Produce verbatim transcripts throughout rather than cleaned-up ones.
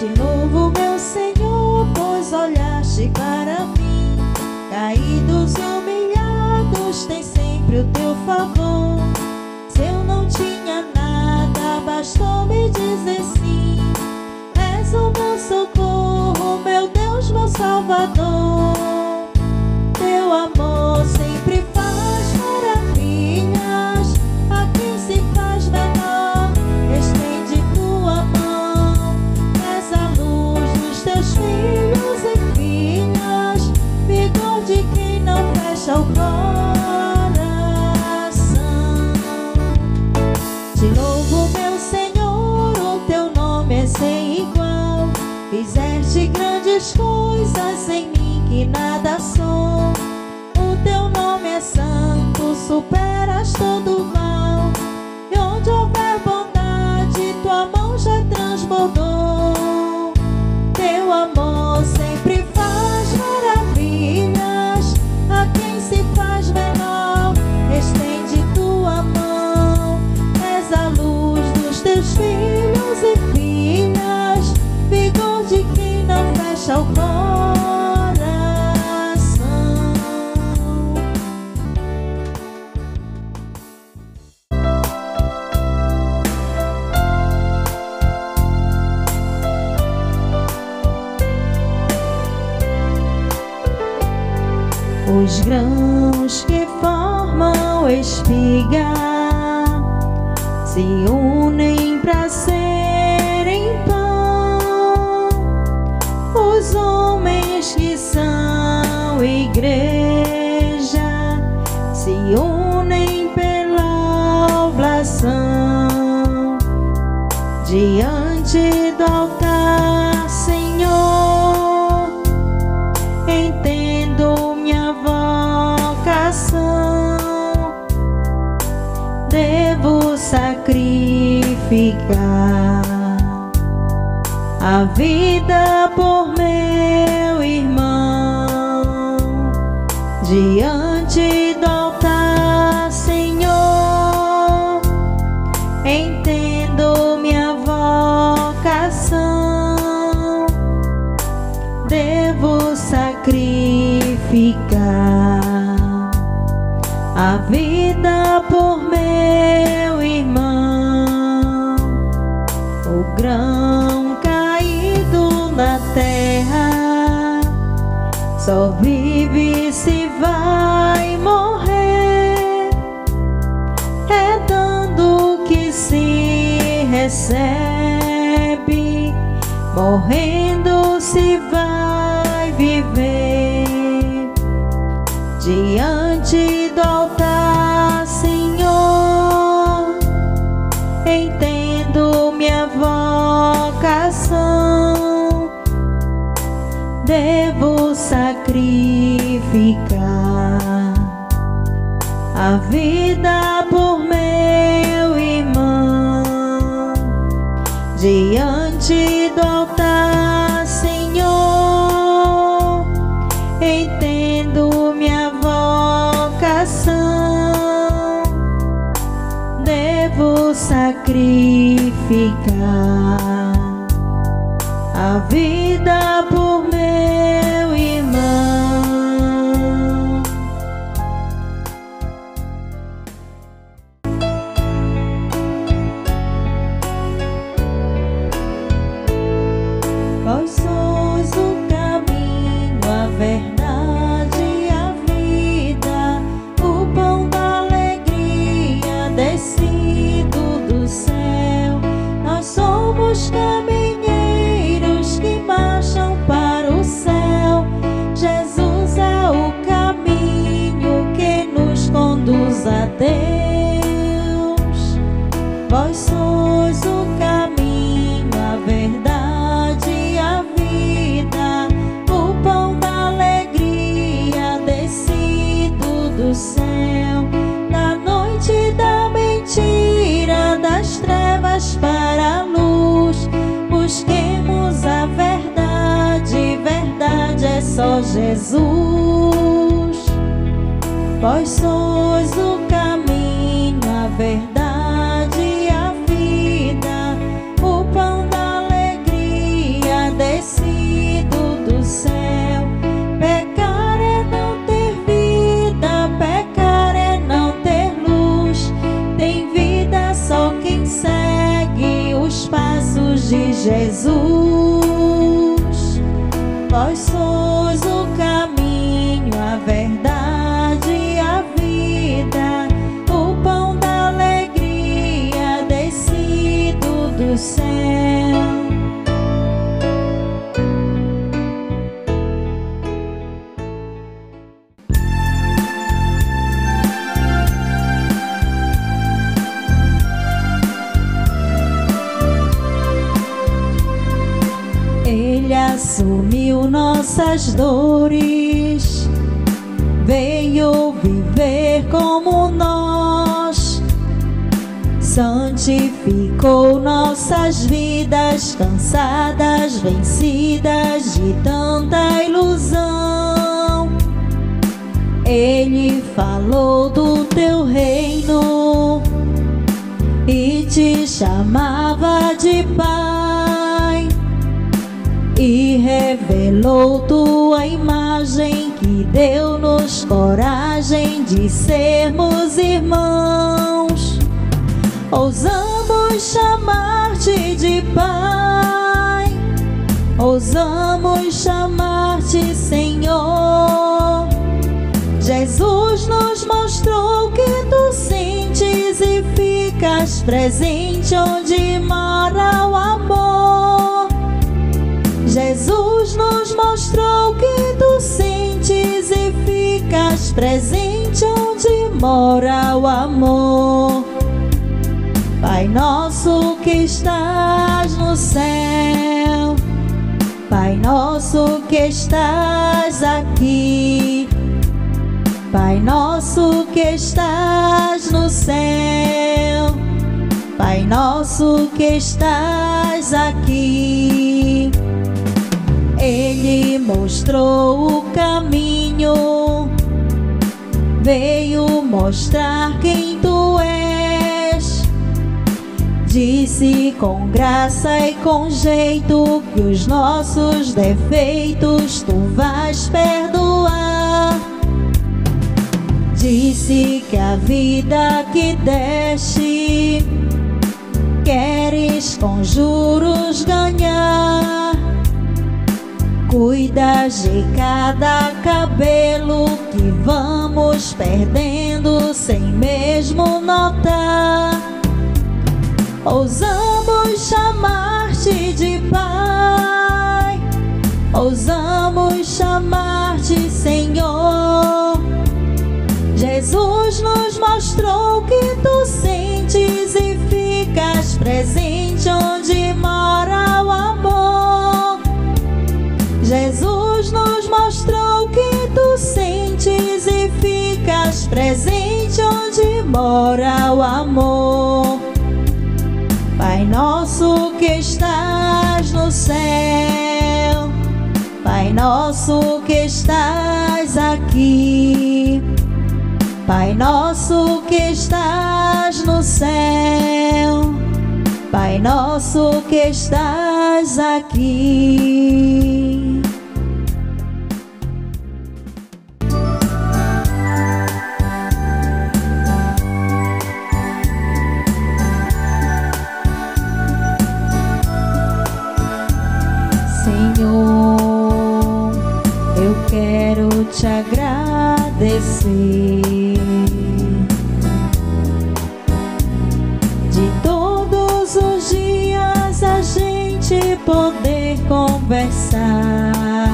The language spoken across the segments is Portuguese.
De novo, meu Senhor, pois olhaste para mim. Caídos, humilhados, tem sempre o teu favor. Se eu não tinha nada, bastou me dizer sim. És o meu socorro, meu Deus, meu Salvador. Teu amor sempre faz maravilhas. A quem se faz menor, estende tua mão. És a luz dos teus filhos e filhas, vigor de quem não fecha o coração. De novo, meu Senhor, o teu nome é sem igual. Fizeste grandes coisas em mim que nada sou. O teu nome é santo, superas todo mal. E onde houver bondade, tua mão já transbordou. Teu amor sempre faz maravilhas. A quem se faz menor, estende tua mão. És a luz dos teus filhos e filhas, vigor de quem não fecha o coração. Os grãos que formam espiga se unem para serem pão. Os homens que são igreja se unem pela oblação. Diante do altar, Senhor, entendo minha vocação. Devo sacrificar a vida por meu irmão. Diante do altar, Senhor, entendo minha vocação. Devo sacrificar a vida por meu irmão. O grão caído na terra só vive se vai morrer. É dando que se recebe, morrendo se vai viver. Diante do altar, Senhor, entendo minha vocação. Devo sacrificar a vida por meu irmão. Diante do altar, Senhor, entendo minha vocação. Devo sacrificar a vida por meu irmão. Vós sois o caminho, a verdade e a vida, o pão da alegria descido do céu. Nós somos caminheiros que marcham para o céu. Jesus é o caminho que nos conduz a Deus. Vós sois o caminho, a verdade e a vida, o pão da alegria descido do céu. Da noite da mentira, das trevas para a luz, busquemos a verdade. Verdade é só Jesus. Vós sois o caminho, a verdade e a vida, o pão da alegria do céu. Ele assumiu nossas dores, veio viver como nós, santificou nossas vidas cansadas, vencidas de tanta ilusão. Ele falou do teu reino e te chamava de Pai, e revelou tua imagem, que deu-nos coragem de sermos irmãos. Ousamos chamar-te de Pai, ousamos chamar-te Senhor. Jesus nos mostrou que tu sentes e ficas presente onde mora o amor. Jesus nos mostrou que tu sentes e ficas presente onde mora o amor. Pai nosso que estás no céu, Pai nosso que estás aqui, Pai nosso que estás no céu, Pai nosso que estás aqui. Ele mostrou o caminho, veio mostrar quem tu és. Disse com graça e com jeito que os nossos defeitos tu vais perdoar. Disse que a vida que deste queres com juros ganhar. Cuidas de cada cabelo que vamos perdendo sem mesmo notar. Ousamos chamar-te de Pai, ousamos chamar-te Senhor. Jesus nos mostrou que tu sentes e ficas presente onde mora o amor. Jesus nos mostrou que tu sentes e ficas presente onde mora o amor. Pai nosso que estás no céu, Pai nosso que estás aqui, Pai nosso que estás no céu, Pai nosso que estás aqui. Senhor, eu quero te agradecer de todos os dias a gente poder conversar.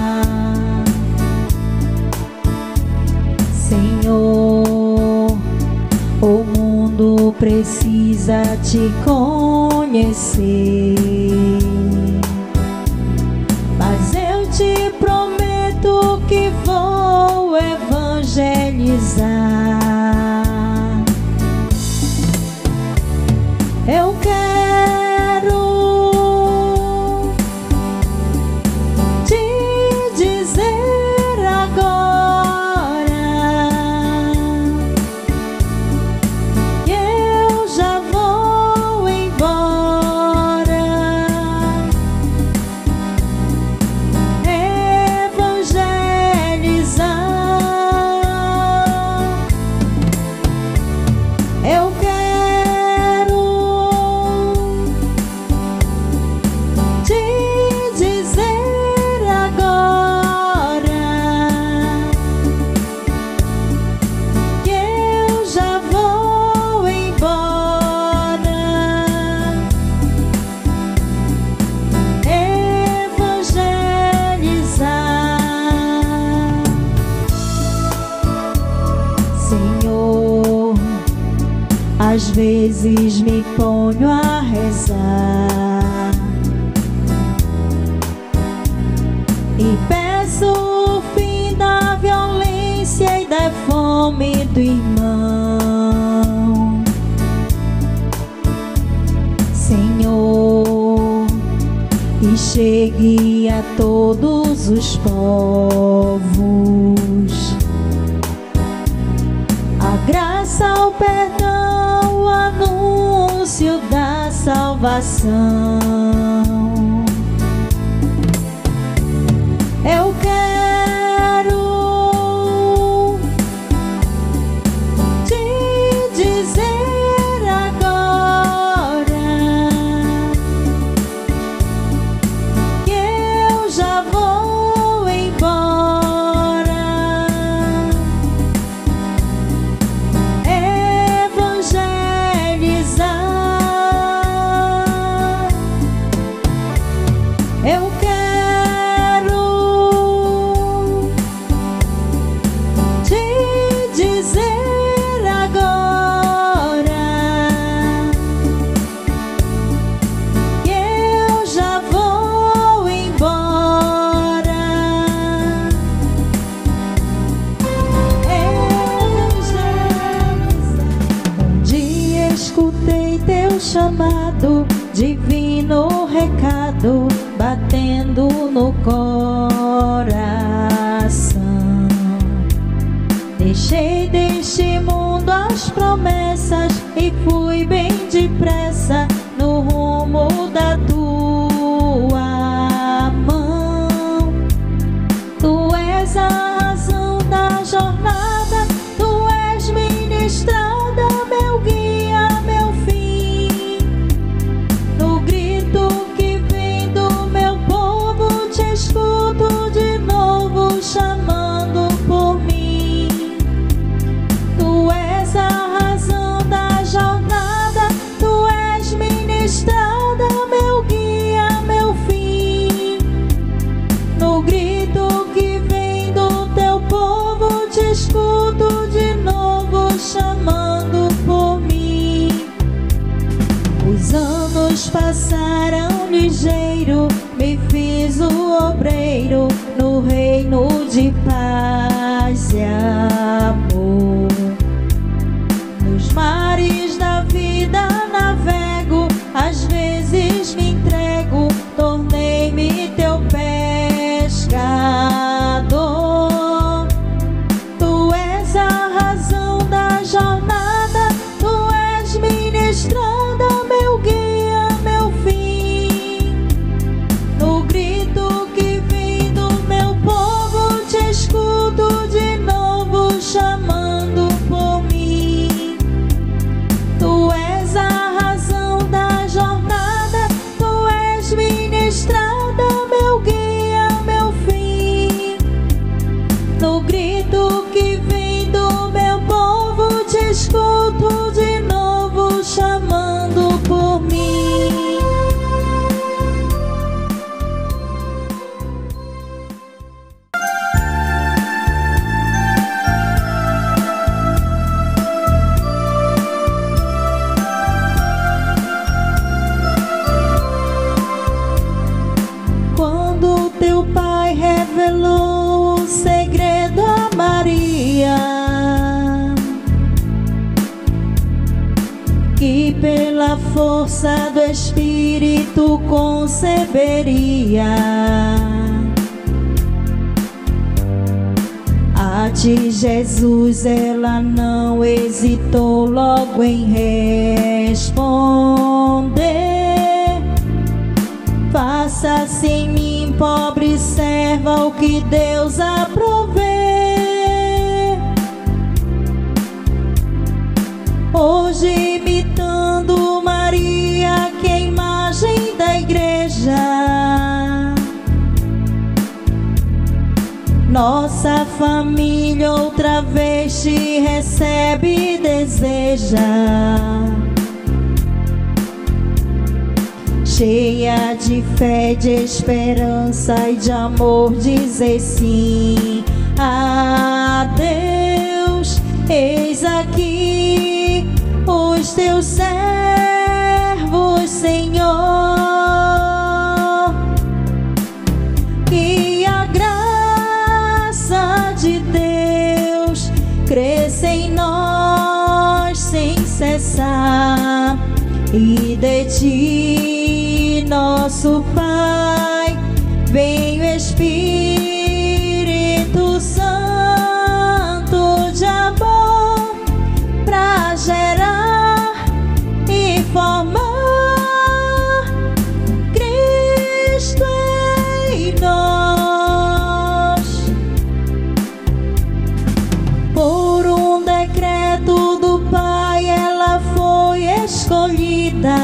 Senhor, o mundo precisa te conhecer, mas eu te prometo que vou evangelizar. Eu quero te dizer agora que eu já vou embora. Eu quero te dizer agora que eu já vou embora. às vezes me ponho a rezar e peço o fim da violência e da fome do irmão. Senhor, que chegue a todos os povos a graça, o perdão, o anúncio da salvação. Eu quero te dizer agora que eu já vou embora, evangelizar. Eu quero te dizer agora que eu já vou embora, evangelizar. Um dia escutei teu chamado, divino recado batendo no coração. Deixei deste mundo as promessas e fui bem depressa no rumo da tua mão. Tu és a razão da jornada, tu és minha estrada, meu guia, meu fim. No grito que vem do meu povo, te escuto de novo chamando por mim. Tu és a razão da jornada, tu és minha estrada, meu guia, meu fim. No grito que vem do teu povo, te escuto de novo chamando por mim. Os anos passaram ligeiro, me fiz o obreiro no reino de paz e amor. Nos mares da vida navego, às vezes me entrego, tornei-me teu pescador. Tu és a razão da jornada, tu és minha estrada, meu guia, meu fim. No grito que vem do meu povo, te escuto de novo chamando por mim. Tu és a razão da jornada, tu és minha estrada, meu guia, meu fim. No grito que vem do meu povo, te escuto de novo chamando por mim. Quando teu pai revelou o segredo a Maria, que pela força do Espírito conceberia, a ti, Jesus, ela não hesitou logo em responder. Faça-se em mim, pobre serva, o que Deus aprover. Hoje imitando Maria, que é a imagem da igreja, nossa família outra vez te recebe e deseja. Cheia de fé, de esperança e de amor, dizer sim a Deus. Eis aqui os os teus servos, Senhor, que a graça de Deus cresça em nós sem cessar, e de ti, nosso Pai, vem o Espírito Santo de amor pra gerar e formar Cristo em nós. Por um decreto do Pai ela foi escolhida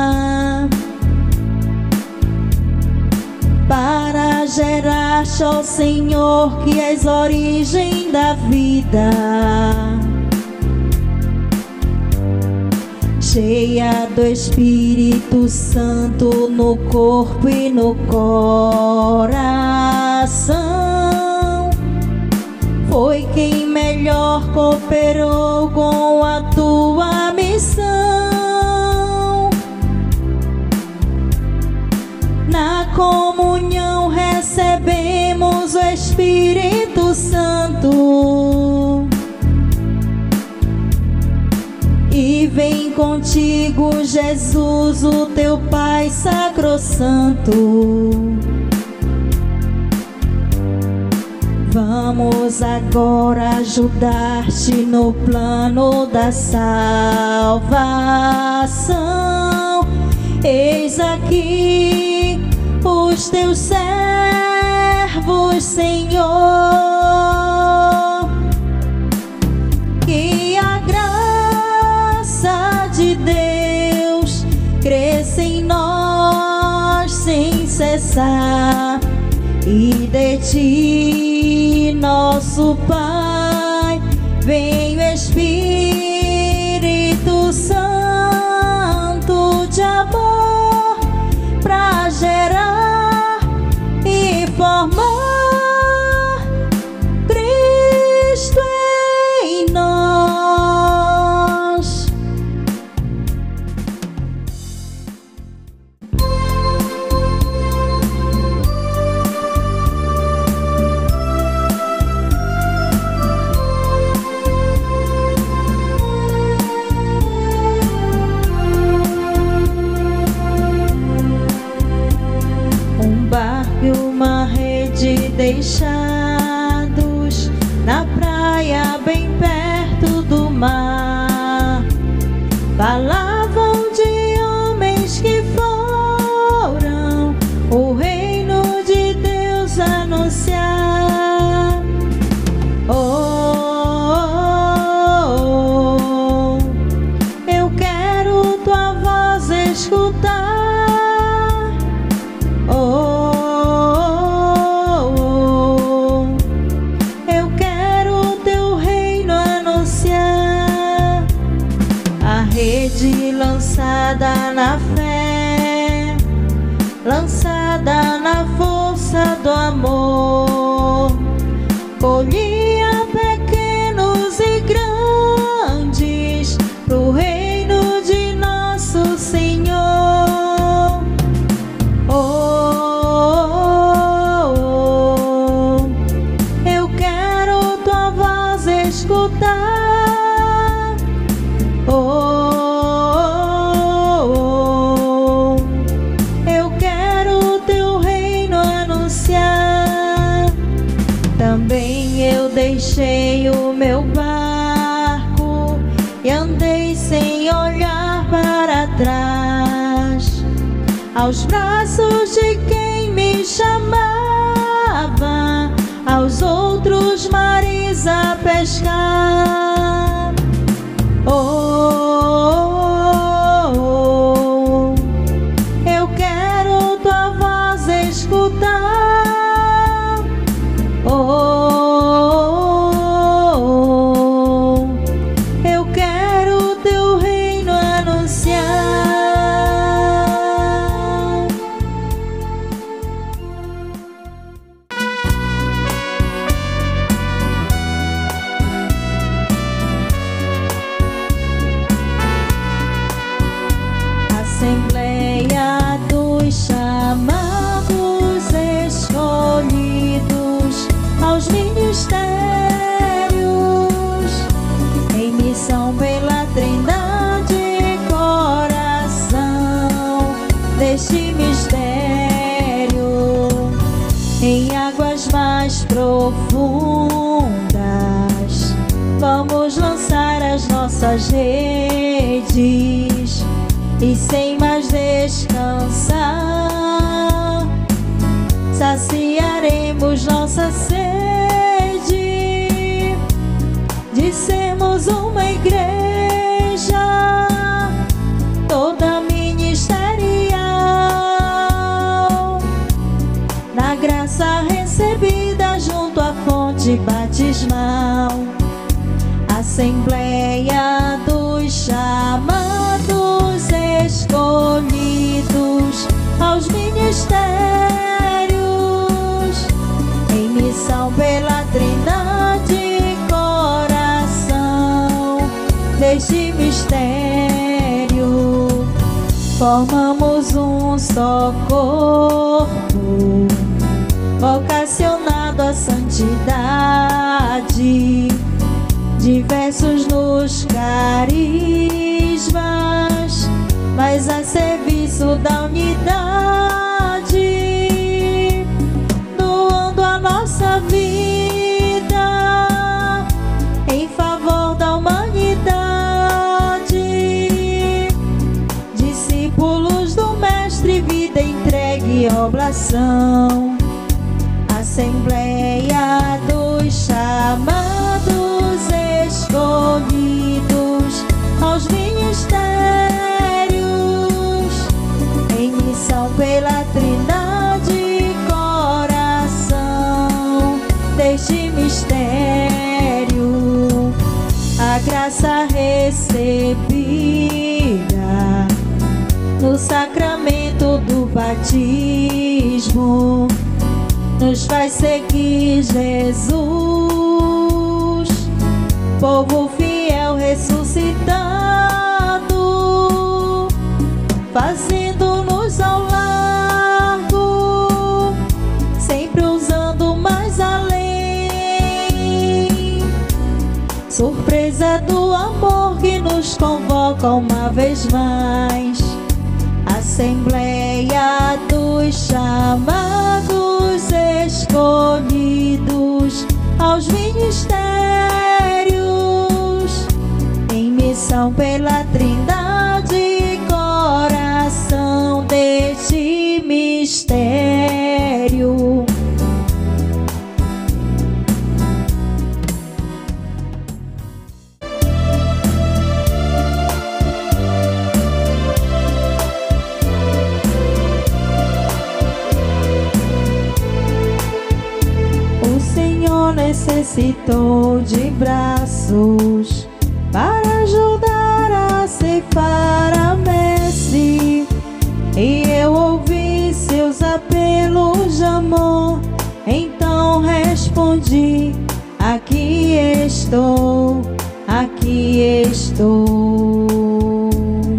para gerar, ó Senhor, que és origem da vida, cheia do Espírito Santo no corpo e no coração. Foi quem melhor cooperou com a tua missão. Na comunhão recebemos o Espírito Santo, e vem contigo, Jesus, o teu Pai sacrossanto. Vamos agora ajudar-te no plano da salvação. Eis aqui os teus servos, Senhor, que a graça de Deus cresça em nós sem cessar, e de ti, nosso Pai, vem o Espírito Santo de amor pra gerar e formar Cristo em nós. Uma rede deixados na praia bem perto do mar, falavam de homens que foram o reino de Deus anunciar. Oh, oh, oh, eu quero tua voz escutar. Lançada na fé, lançada na força do amor, colhia pequenos e grandes pro reino de nosso Senhor. Oh, oh, oh, eu quero tua voz escutar. Deixei o meu barco e andei sem olhar para trás, aos braços de quem me chamava, aos outros mares a pescar. Oh, oh, oh, eu quero tua voz escutar. Oh, Assembleia dos chamados escolhidos aos ministérios, em missão pela Trindade, coração deste mistério, em águas mais profundas, vamos lançar as nossas redes e sem mais descansar, saciaremos nossa sede de sermos uma igreja toda ministerial, na graça recebida junto à fonte batismal. Assembleia dos chamados escolhidos aos ministérios, em missão pela Trindade, coração deste mistério, formamos um só corpo, vocacionado à santidade, diversos nos carismas, mas a serviço da unidade, doando a nossa vida em favor da humanidade, discípulos do Mestre, vida entregue e oblação. Assembleia dos chamados escolhidos aos ministérios, em missão pela Trindade, coração deste mistério, a graça recebida no sacramento do batismo nos faz seguir Jesus, povo fiel ressuscitado, fazendo-nos ao largo, sempre usando mais além, surpresa do amor que nos convoca uma vez mais. Assembleia dos chamados escolhidos aos ministérios, em missão pela Trindade, coração deste mistério. Necessitou de braços para ajudar a ceifar a messe, e eu ouvi seus apelos de amor. Então respondi: aqui estou, aqui estou.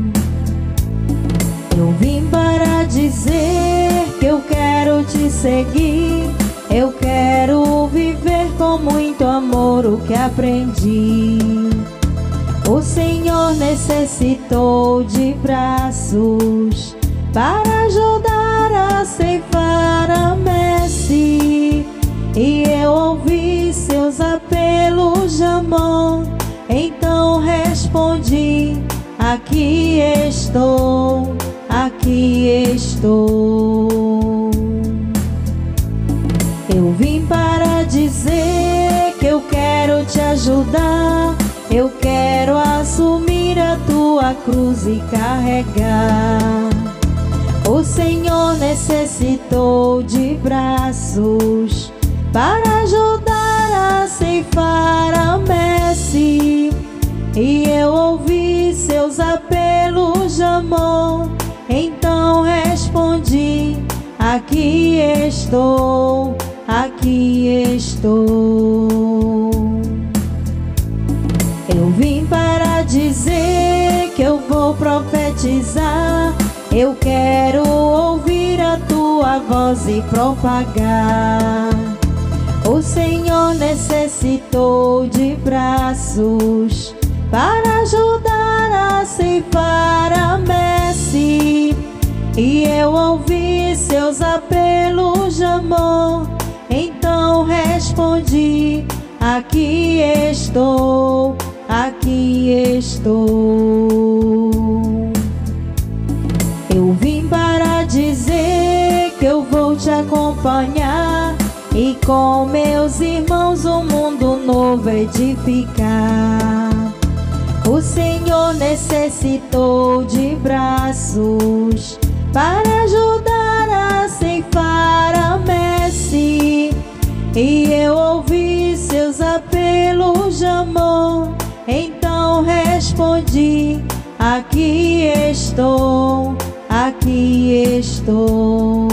Eu vim para dizer que eu quero te seguir, eu quero viver com muito amor o que aprendi. O Senhor necessitou de braços para ajudar a ceifar a messe, e eu ouvi seus apelos de amor. Então respondi: aqui estou, aqui estou. Eu vim para dizer que eu quero te ajudar, eu quero assumir a tua cruz e carregar. O Senhor necessitou de braços para ajudar a ceifar a messe, e eu ouvi seus apelos de amor. Então respondi: aqui estou, aqui estou. Eu vim para dizer que eu vou profetizar, Eu quero ouvir a tua voz e propagar. O Senhor necessitou de braços para ajudar a ceifar a messe. E eu ouvi seus apelos de amor. Então respondi: aqui estou, aqui estou. Eu vim para dizer que eu vou te acompanhar e com meus irmãos um mundo novo edificar. O Senhor necessitou de braços para ajudar a ceifar a messe. E eu ouvi seus apelos de amor. Então respondi: aqui estou, aqui estou.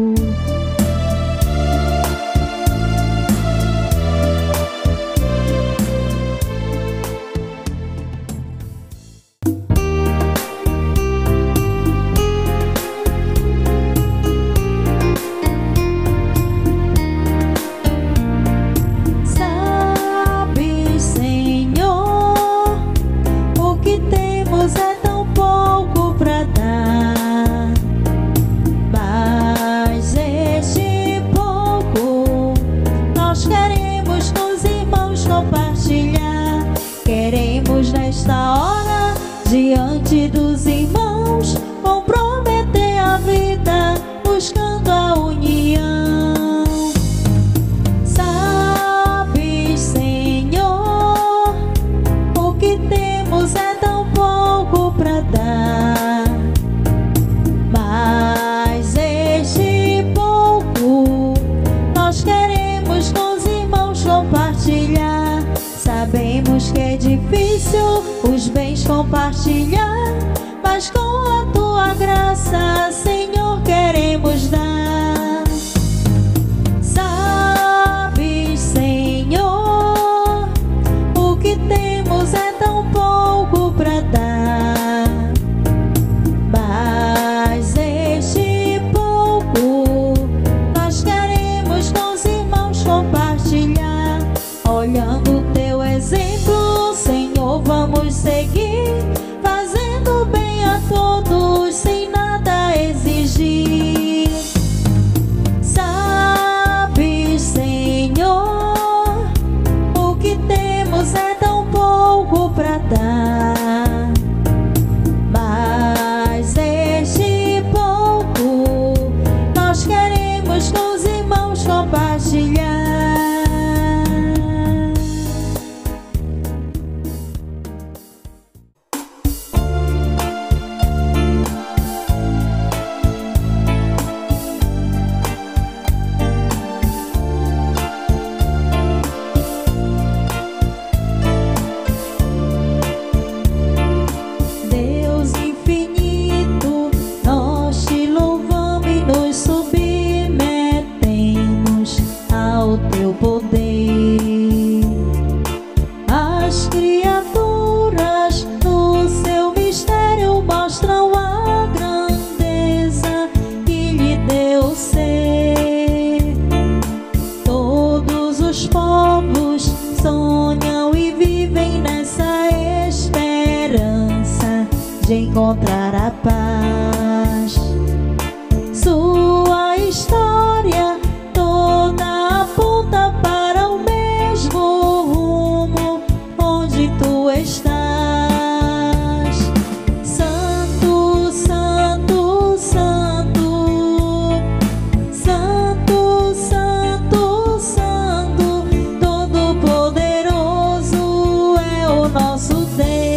Diante dos irmãos, comprometer a vida, buscando a união. Sabes, Senhor, o que temos é tão pouco para dar, mas este pouco nós queremos com os irmãos compartilhar. Sabemos que é difícil os bens compartilhar, mas com a tua graça, Senhor, queremos dar. Sabes, Senhor, o que temos é tão pouco para dar, mas este pouco nós queremos com os irmãos compartilhar. Olhando o teu exemplo, Senhor, vamos seguir, fazendo bem a todos sem nada exigir. Sabes, Senhor, o que temos é tão pouco para dar, mas este pouco nós queremos com os irmãos compartilhar. De encontrar a paz. Sua história toda aponta para o mesmo rumo onde tu estás. Santo, santo, santo, santo, santo, santo, todo-poderoso é o nosso Deus.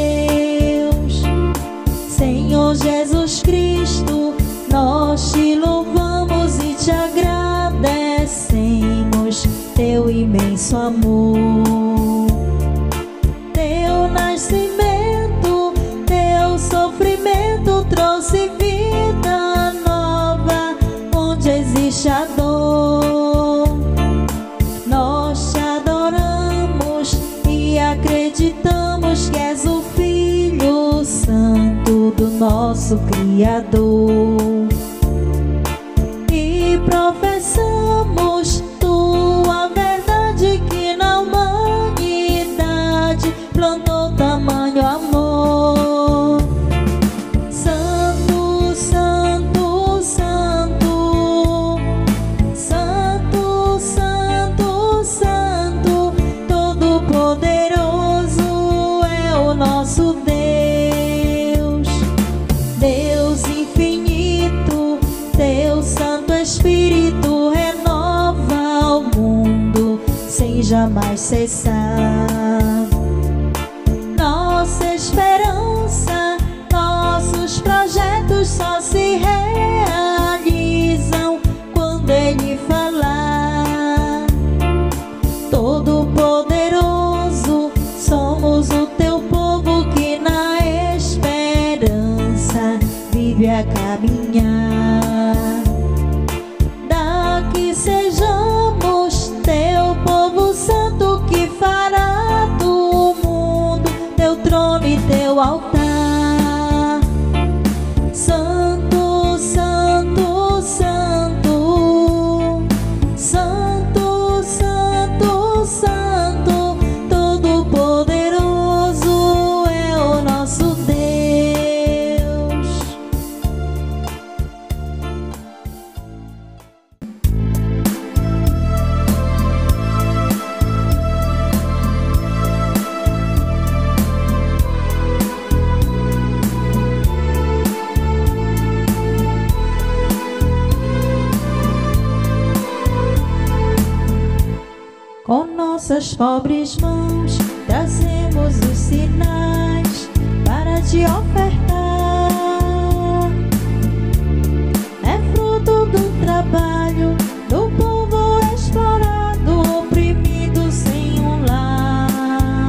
Senhor Jesus Cristo, nós te louvamos e te agradecemos teu imenso amor, teu nascimento, teu sofrimento trouxe vida nova onde existe a dor. Nós te adoramos e acreditamos que és o Filho Santo do nosso Criador, e professamos tua verdade, que na humanidade plantou tamanho amor. Santo, santo, santo, santo, santo, santo, todo-poderoso é o nosso Deus, Deus infinito. Teu Santo Espírito renova o mundo sem jamais cessar. Nossa esperança, nossos projetos só se realizam quando Ele falar. Todo-poderoso, somos o teu povo que na esperança vive a caminhar. Daqui sejamos teu povo santo, que fará do mundo teu trono e teu altar. Santo, santo, santo, santo, santo, santo, todo-poderoso é o nosso Deus. Com nossas pobres mãos trazemos os sinais para te ofertar. É fruto do trabalho do povo explorado, oprimido sem um lar.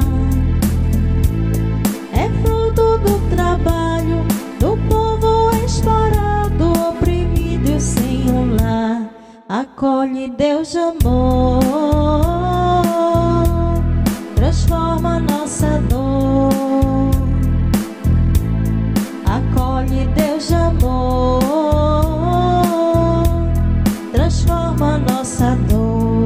É fruto do trabalho do povo explorado, oprimido sem um lar. Acolhe, Deus de amor, transforma nossa dor. Acolhe, Deus de amor, transforma nossa dor.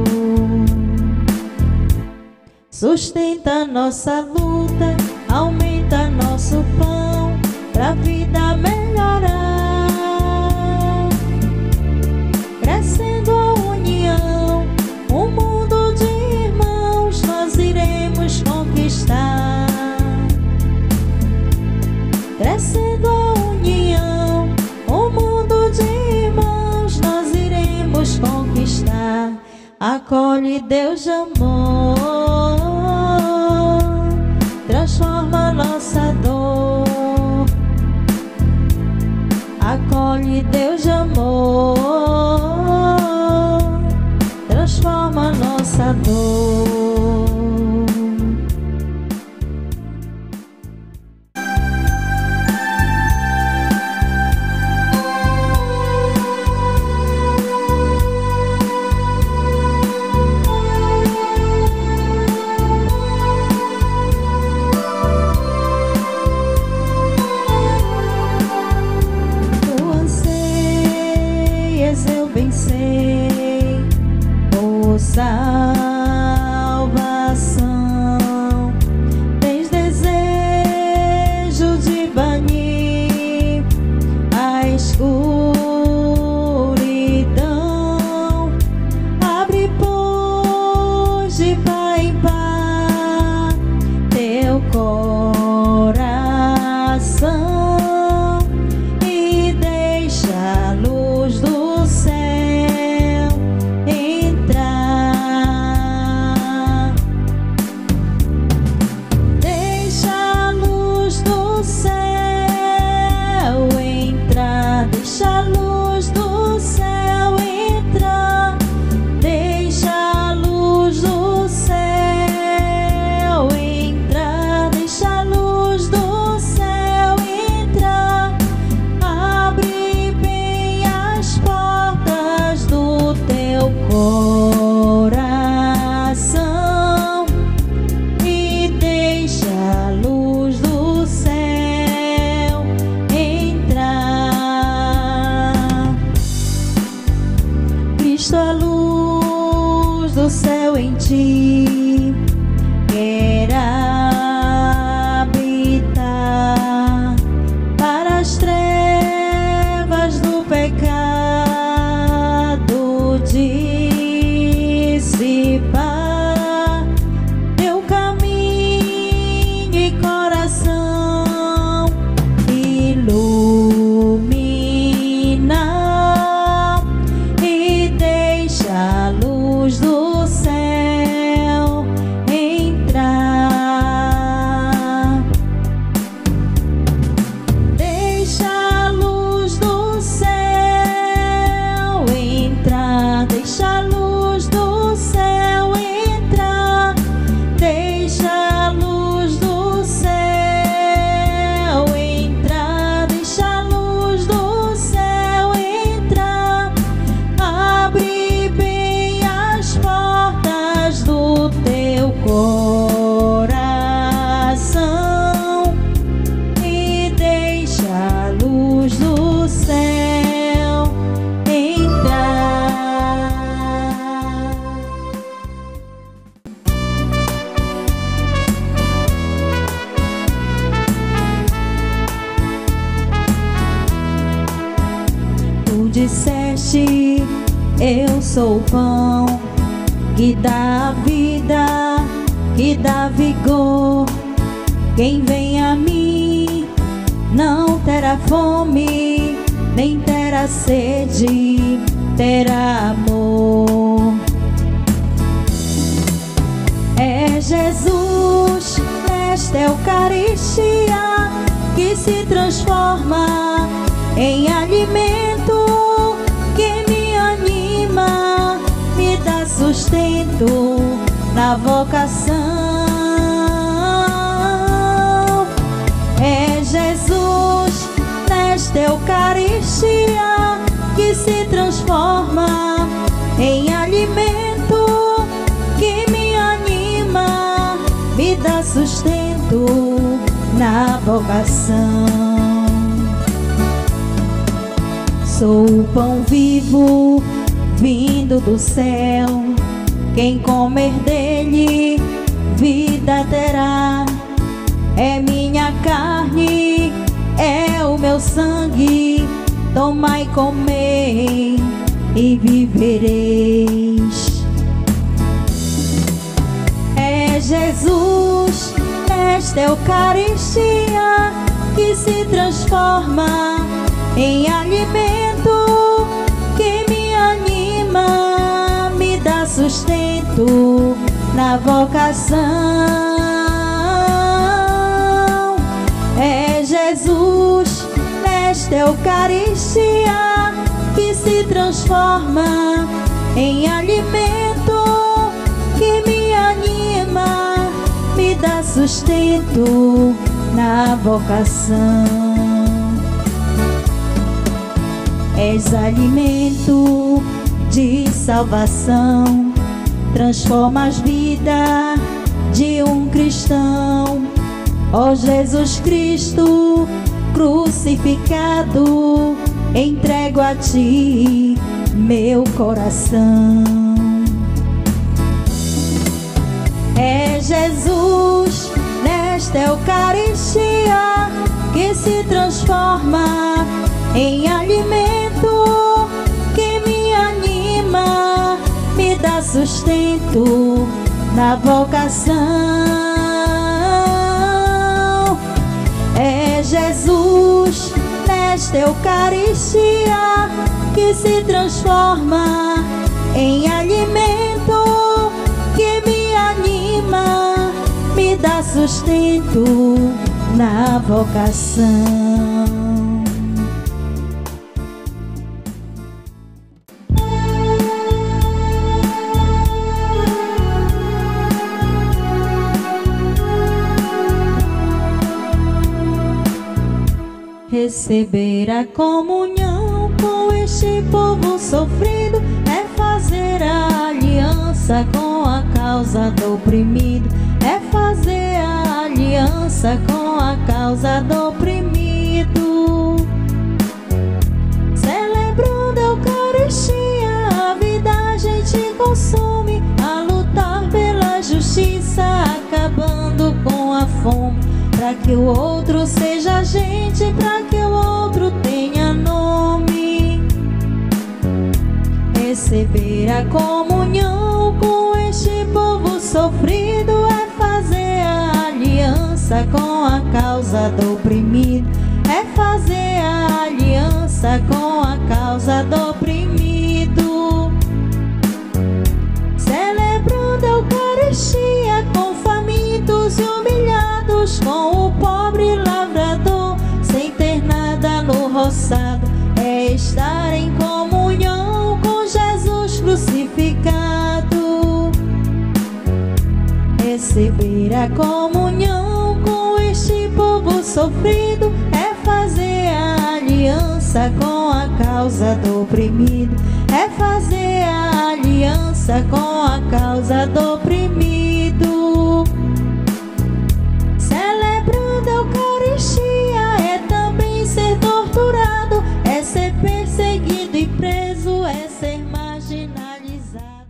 Sustenta nossa luta, aumenta nosso pão pra vida melhorar. Crescendo a união, um mundo de irmãos nós iremos conquistar. Crescendo a união, um mundo de irmãos nós iremos conquistar. Acolhe, Deus de amor, transforma nossa dor. Acolhe, Deus de amor, transforma nossa dor. Tu anseias, eu bem sei, oh salvação. Tens desejo de banir a escuridão. Abre, pois, de pá em pá teu coração e deixa a luz do céu entrar. disseste: eu sou o pão que dá vida, que dá vigor. Quem vem a mim não terá fome, nem terá sede, terá amor. É Jesus nesta Eucaristia que se transforma em alimento, que me anima, me dá sustento na vocação. É Jesus nesta Eucaristia que se transforma em alimento, que me anima, me dá sustento na vocação. Sou o pão vivo vindo do céu, quem comer dele vida terá. É minha carne, é o meu sangue, tomai e comei e vivereis. É Jesus nesta Eucaristia que se transforma em alimento, que me anima, me dá sustento na vocação. É Jesus nesta Eucaristia que se transforma em alimento, que me anima, me dá sustento na vocação. És alimento de salvação, transformas vida de um cristão. Ó Jesus Cristo crucificado, entrego a ti meu coração. É Jesus nesta Eucaristia que se transforma em alimento, que me anima, me dá sustento na vocação. É Jesus nesta Eucaristia que se transforma em alimento, que me anima, me dá sustento na vocação. Receber a comunhão com este povo sofrido é fazer a aliança com a causa do oprimido, é fazer a aliança com a causa do oprimido. Celebrando a Eucaristia, a vida a gente consome, a lutar pela justiça, acabando com a fome. Pra que o outro seja gente, pra que o outro tenha nome. Receber a comunhão com este povo sofrido é fazer a aliança com a causa do oprimido, é fazer a aliança com a causa do oprimido. Celebrando a Eucaristia com famintos e humilhados, com o pobre lavrador sem ter nada no roçado, é estar em comunhão com Jesus crucificado. Receber a comunhão com este povo sofrido é fazer a aliança com a causa do oprimido, é fazer a aliança com a causa do oprimido. Celebrando a Eucaristia é também ser torturado, é ser perseguido e preso, é ser marginalizado.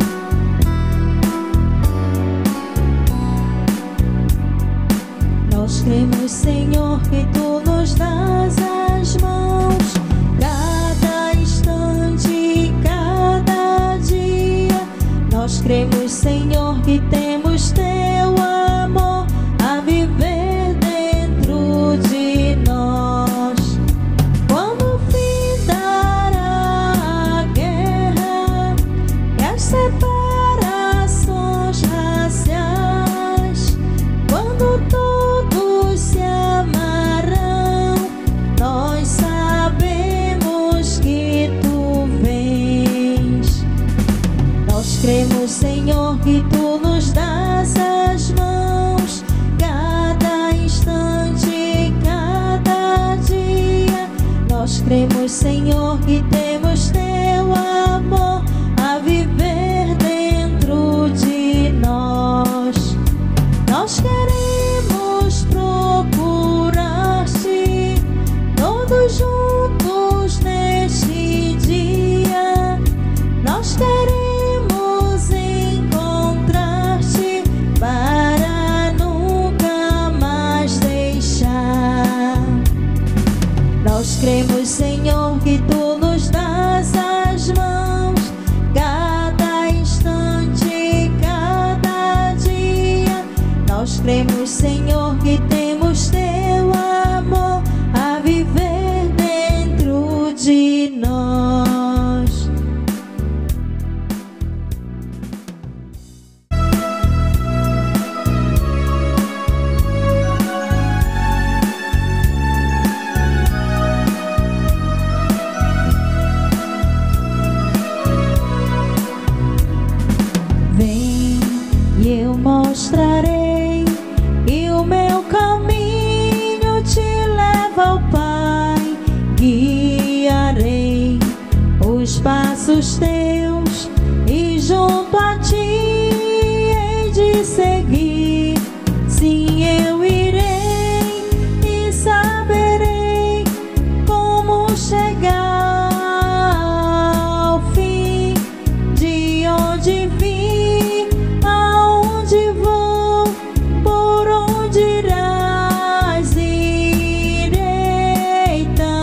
Nós Nós cremos, Senhor, que Tu nos dás as mãos, cada instante, cada dia. Nós cremos, Senhor, que temos Teu amor a viver dentro de nós. Quando findar a guerra e as separações raciais, quando todos se amarão, nós sabemos que Tu vens. Nós cremos, Senhor, que Tu nos dás as mãos, cada instante, cada dia. Nós cremos, Senhor, que temos Teu amor a viver dentro de nós. Nós queremos procurar-te todos juntos neste dia. Nós queremos encontrar-te para nunca mais deixar. Nós cremos, Senhor, que Tu nos dás as mãos, cada instante, cada dia. Nós cremos, Senhor, que temos Teu amor a viver dentro de nós. Vem e eu mostrarei que o meu caminho te leva ao Pai. Guiarei os passos Teus e junto a Ti hei de seguir. Sim, eu irei e saberei como chegar ao fim, de onde vim, aonde vou, por onde irás, irei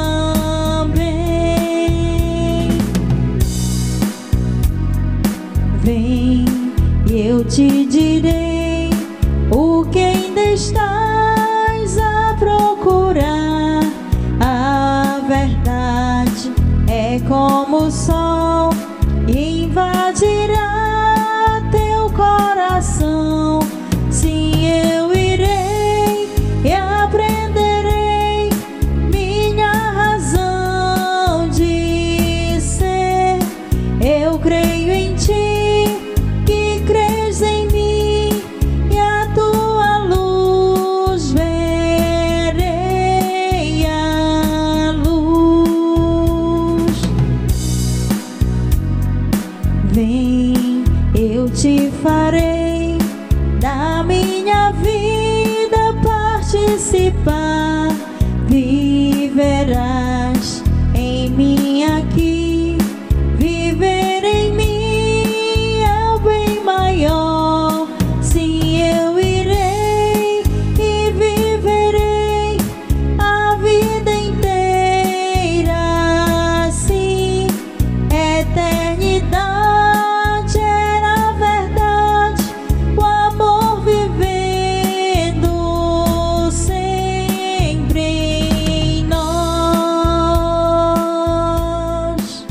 também. Vem e eu te direi o que ainda estás a procurar. A verdade é como o sol, invadirá teu coração. Sim, eu irei e aprenderei minha razão de ser. Eu creio em Ti, que crês em mim, e a Tua luz verei a luz. Vem, eu te farei da minha vida participar. Viverás em mim aqui, viver em mim é o bem maior. Sim, eu irei e viverei a vida inteira. Sim, eternidade era verdade, o amor vivendo sempre em nós.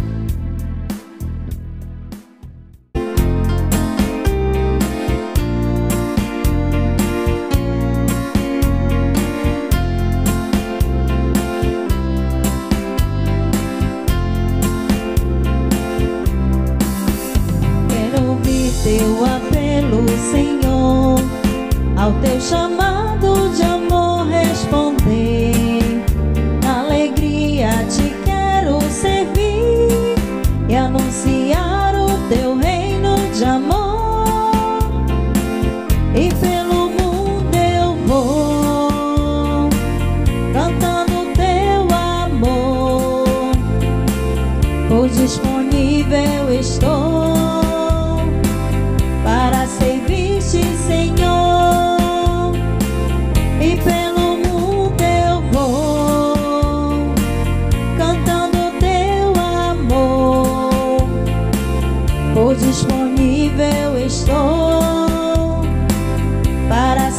Quero ouvir Teu apelo, Senhor, ao Teu chamado de amor responder. Na alegria Te quero servir e anunciar o Teu reino de amor. E pelo mundo eu vou cantando Teu amor, pois disponível estou para servir-te, Senhor. E pelo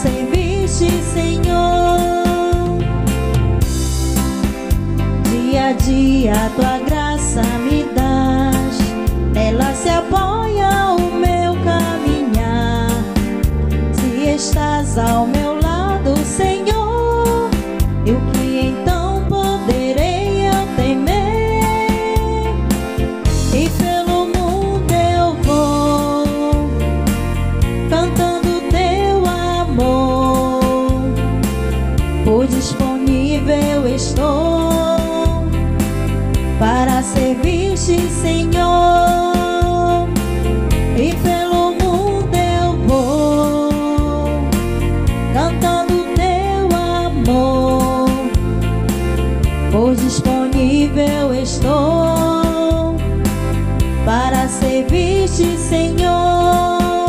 servir-te, Senhor. Dia a dia tua graça me dás, nela se apoia o meu caminhar. Se estás ao meu lado, Senhor, e o que então poderei eu temer? E pelo mundo eu vou, cantando teu amor, por disponível estou para servir-te, Senhor. E pelo mundo eu vou, cantando teu amor, por disponível estou para servir-te, Senhor.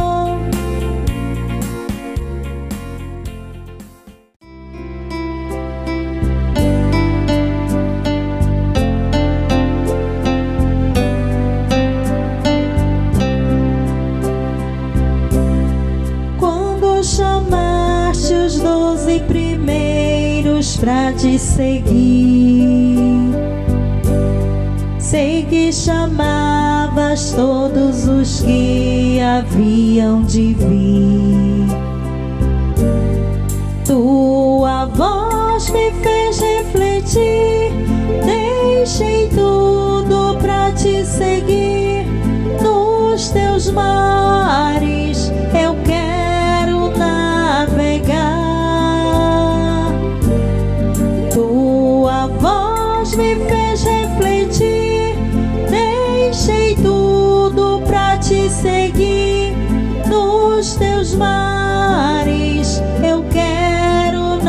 Chamaste os doze primeiros pra te seguir, sei que chamavas todos os que haviam de vir. Tua voz me fez refletir, deixei tudo pra te seguir. Nos teus mares eu quero navegar. Tua voz me fez refletir, deixei tudo pra te seguir. Nos teus mares eu quero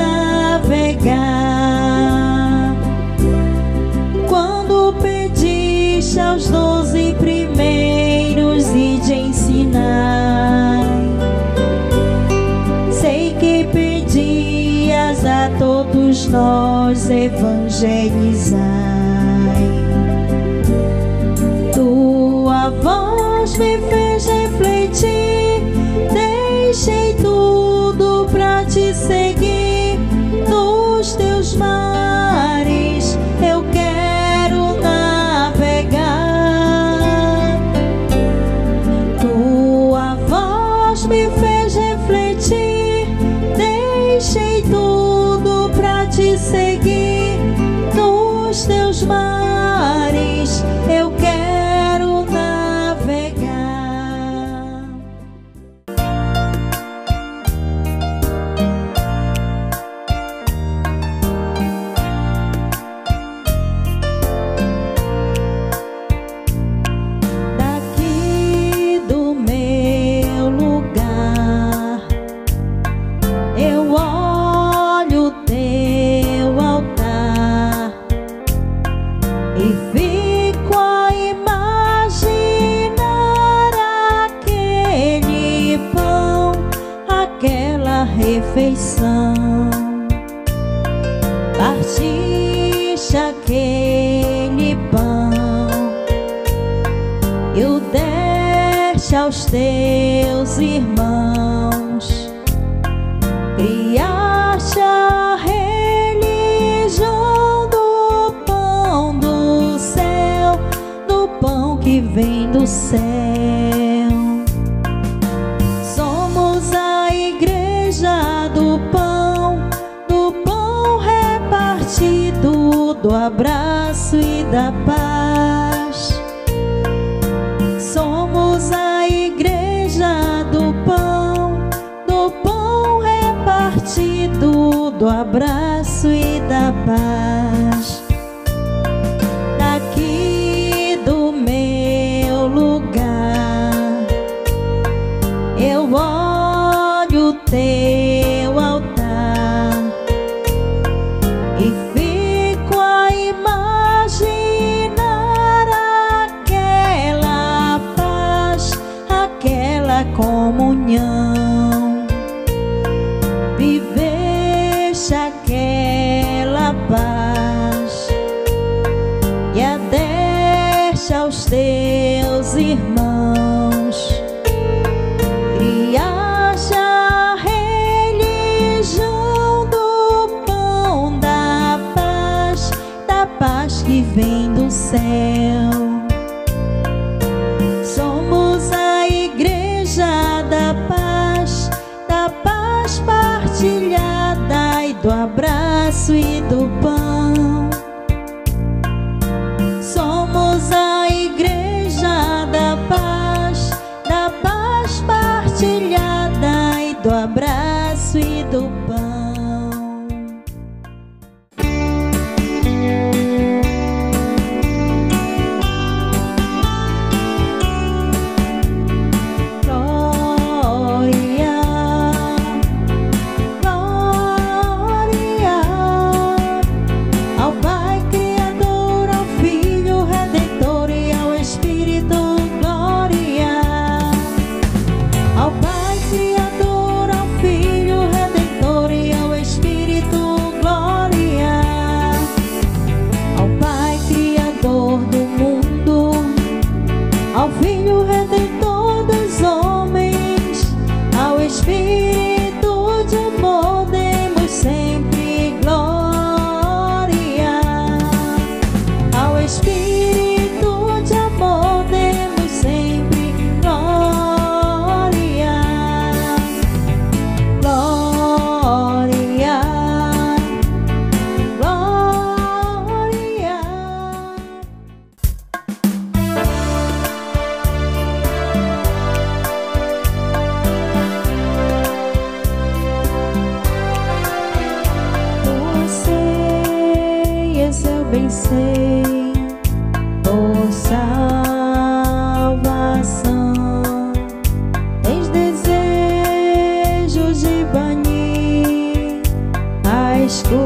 navegar. Quando pediste aos doze primeiros e de ensinar, sei que pedias a todos nós evangelizai. Tua voz me fez refletir, deixei tudo pra te seguir. Nos teus mares eu quero navegar. Tua voz me fez refletir, deixei tudo pra te seguir. Nos teus mares eu quero navegar. Daqui do meu lugar eu olho teu altar e fico a imaginar aquele pão, aquela refeição. Partiste aquele pão e o deste aos teus irmãos. Criaste a religião do pão do céu, do pão que vem do céu. Somos a igreja do pão, do pão repartido, do abraço e da paz. Somos a igreja do pão, do pão repartido, do abraço e da paz. Daqui do meu lugar eu olho teu altar e fico a imaginar aquela paz, aquela comunhão. Viveste aquela paz vem do céu. Somos a igreja da paz, da paz partilhada e do abraço e do pão. Somos a igreja da paz, da paz partilhada e do abraço e do pão. Vencei por salvação, tens desejos de banir a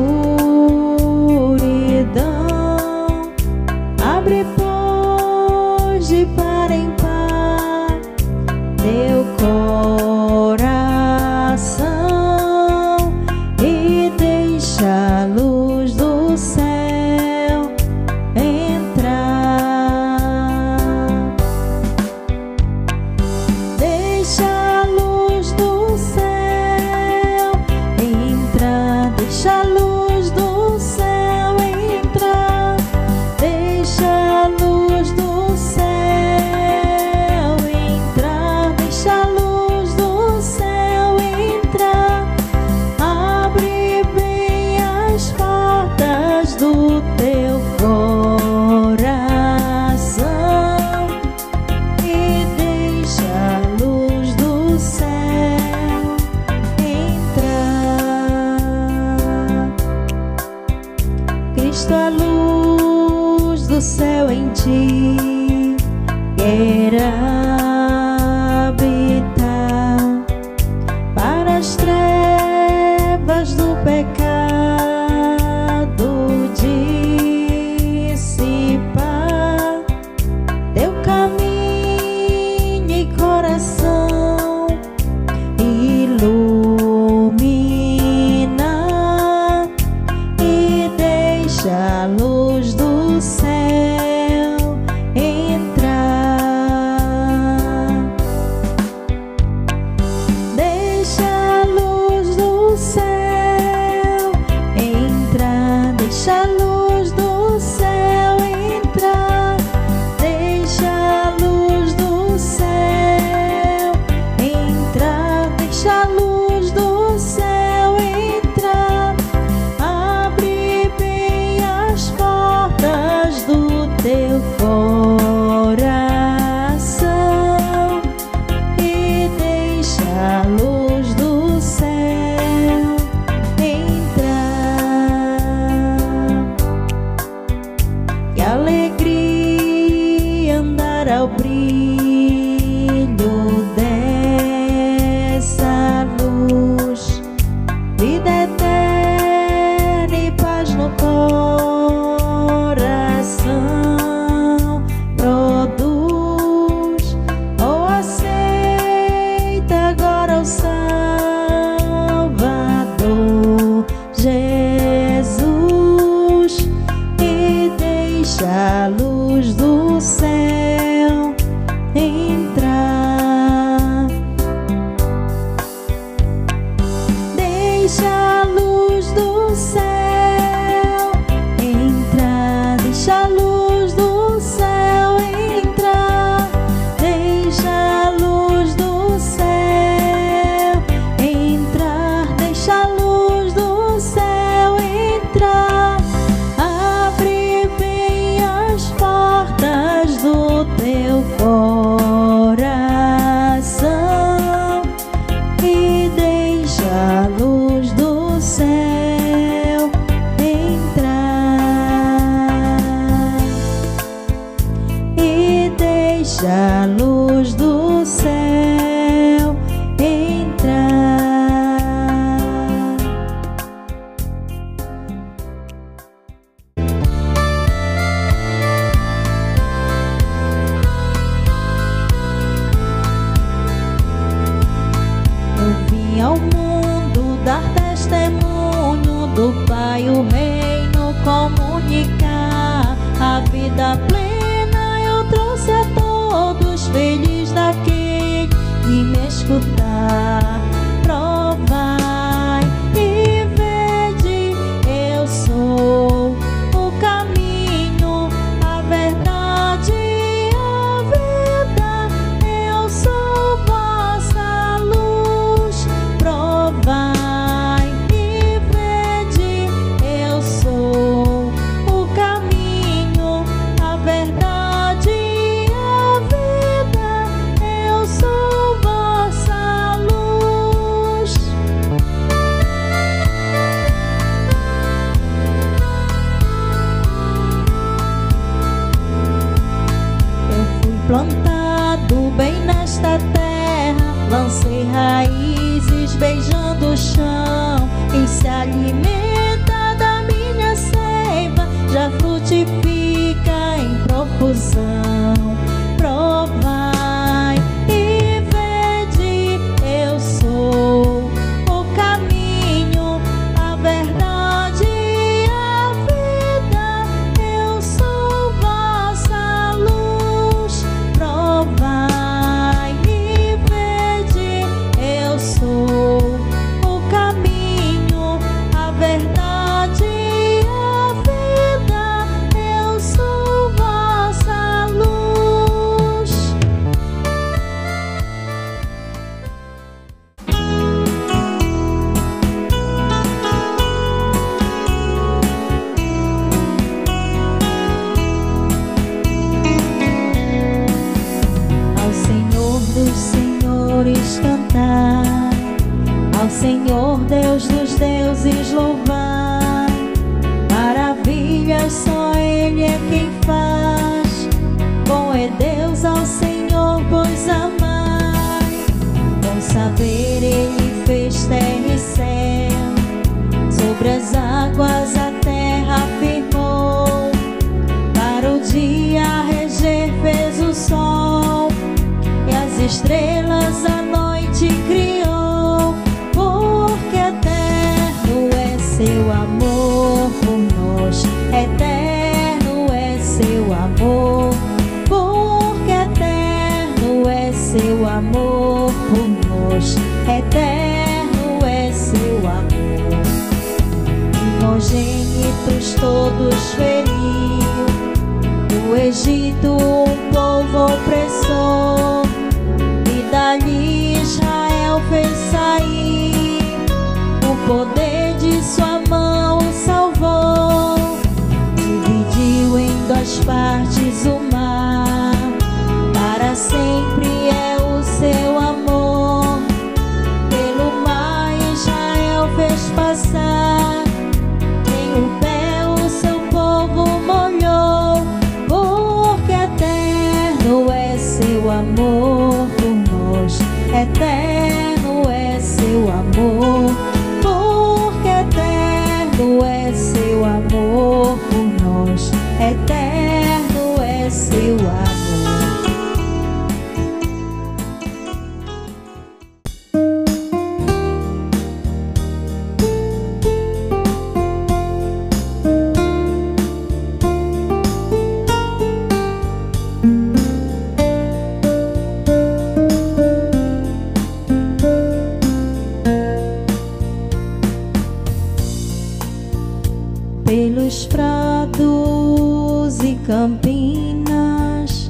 escuridão. Abre, pois, de par em par teu coração e deixa a luz do céu a luz do céu em ti quer habitar, para as trevas do pecado dissipar teu caminho e coração iluminar e deixa a luz do céu entrar. Deixa a luz do céu entrar. Deixa a luz do céu entrar. Deixa a luz do céu entrar. Deixa a luz do céu entrar. Abre bem as portas do teu coração e deixa a luz do céu entrar. Que alegria andar ao brilho dessa luz, vida eterna e paz no coração produz. Oh, aceita agora o Salvador Jesus e deixa a luz do céu entrar. Deixa a luz do céu entrar. Deixa a luz vai o reino comunicar. A vida plena eu trouxe a todos, feliz daquele que me escutar. Provai e vede, eu sou o caminho, a verdade e a vida. Eu sou vossa luz. Provai e vede, eu sou o caminho, a verdade e a vida. Eu sou vossa luz. Eu fui plantado bem nesta terra, lancei raízes beijando o chão. Quem se alimenta da minha seiva já frutifica em profusão. Provai e vede, eu sou o caminho, a verdade e a vida. Eu sou vossa luz. Provai e vede, eu sou o caminho, a verdade e a vida. Eu sou vossa luz. Ao Senhor dos senhores cantar, ao Senhor Deus dos deuses louvar. Maravilhas só Ele é quem faz. Bom é Deus ao Senhor, pois amai. Com saber Ele fez terra e céu, sobre as águas a terra firmou. Para o dia reger fez o sol, e as estrelas a noite criou. Porque eterno é seu amor por nós, eterno é seu amor. Porque eterno é seu amor por nós, eterno é seu amor. Primogênitos todos feriu, do Egito um povo opressor, e dali Israel fez sair. O poder de sua mão o salvou, dividiu em duas partes o mar. Para sempre é o seu amor, pelo mar Israel fez passar. Nem o pé o seu povo molhou. Porque eterno é seu amor por nós, eterno é seu amor. Porque eterno é seu amor por nós, eterno é seu amor. Pelos prados e campinas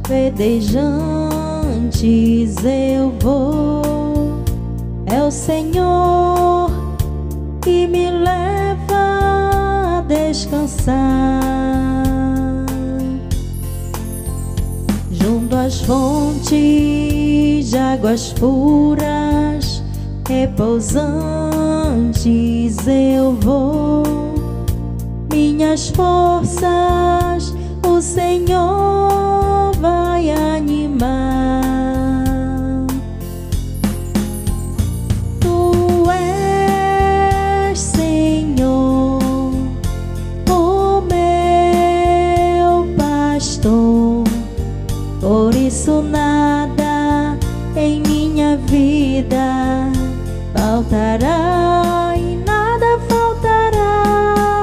verdejantes eu vou. É o Senhor que me leva a descansar junto às fontes de águas puras, repousantes eu vou. Minhas forças o Senhor vai animar. Tu és, Senhor, o meu pastor, por isso nada em minha vida faltará e nada faltará.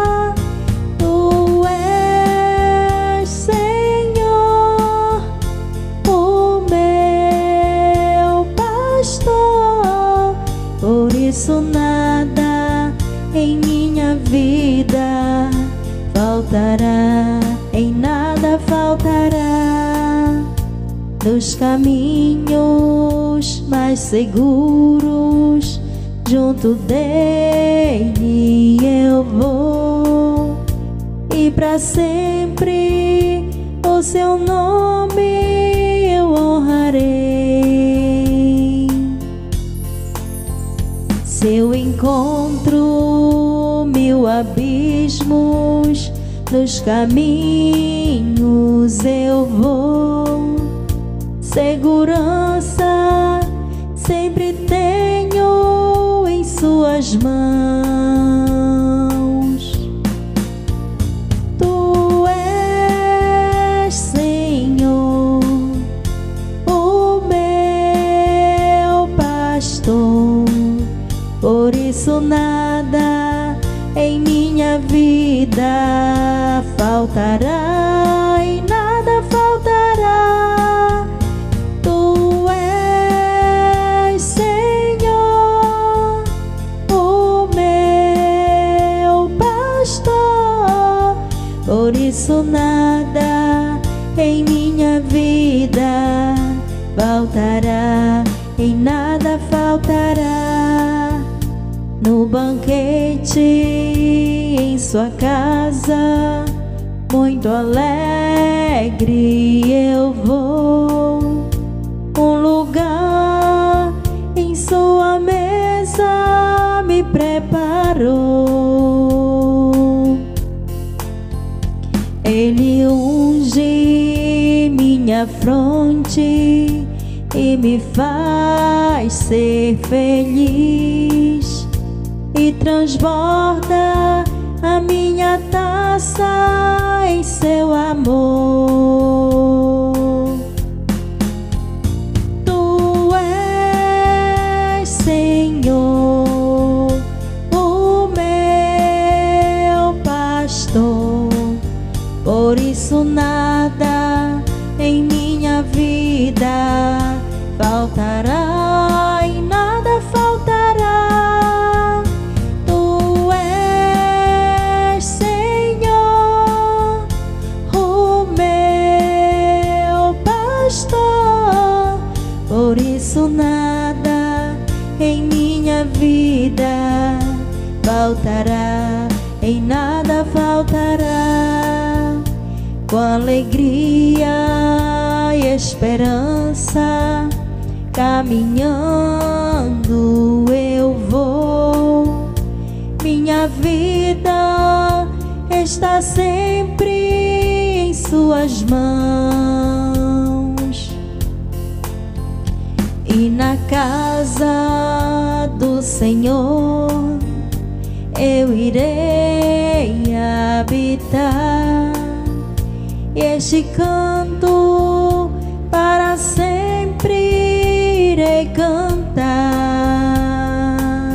faltará, em nada faltará. Nos caminhos mais seguros, junto dele eu vou, e para sempre o seu nome eu honrarei. Se eu encontro mil abismos, nos caminhos eu vou, segurança sempre tenho em suas mãos. Tu és, Senhor, o meu pastor, por isso nada em minha vida faltará, e nada faltará. Tu és, Senhor, o meu pastor, por isso nada em minha vida faltará, em nada faltará. No banquete em sua casa, muito alegre eu vou, um lugar em sua mesa me preparou. Ele unge minha fronte e me faz ser feliz, e transborda a minha taça em seu amor. Tu és, Senhor, o meu pastor, por isso nada em minha vida faltará, e nada faltará. Por isso nada em minha vida faltará, em nada faltará. Com alegria e esperança, caminhando eu vou, minha vida está sempre em suas mãos. E na casa do Senhor eu irei habitar, e este canto para sempre irei cantar.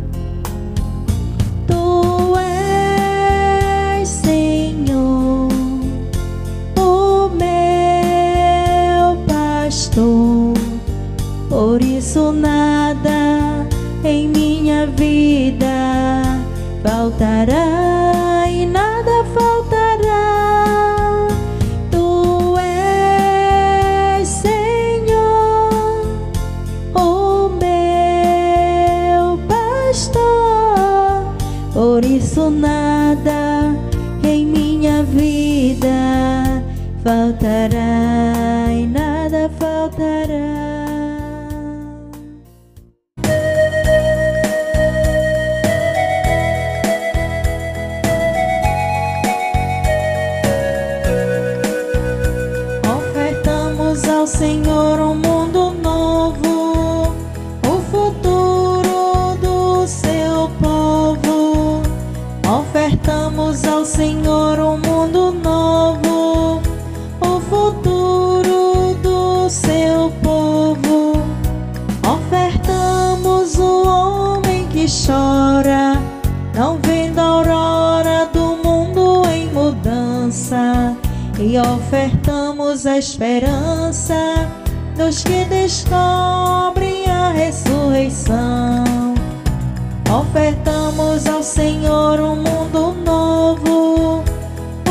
Tu és, Senhor, o meu pastor, por isso nada em minha vida faltará, e nada faltará. Tu és, Senhor, o meu pastor, por isso nada em minha vida faltará, e nada faltará. Ao Senhor um mundo novo, o futuro do seu povo. Ofertamos ao Senhor um mundo novo, o futuro do seu povo. Ofertamos o homem que chora, não vendo a aurora do mundo em mudança, e ofertamos a esperança dos que descobrem a ressurreição. Ofertamos ao Senhor um mundo novo,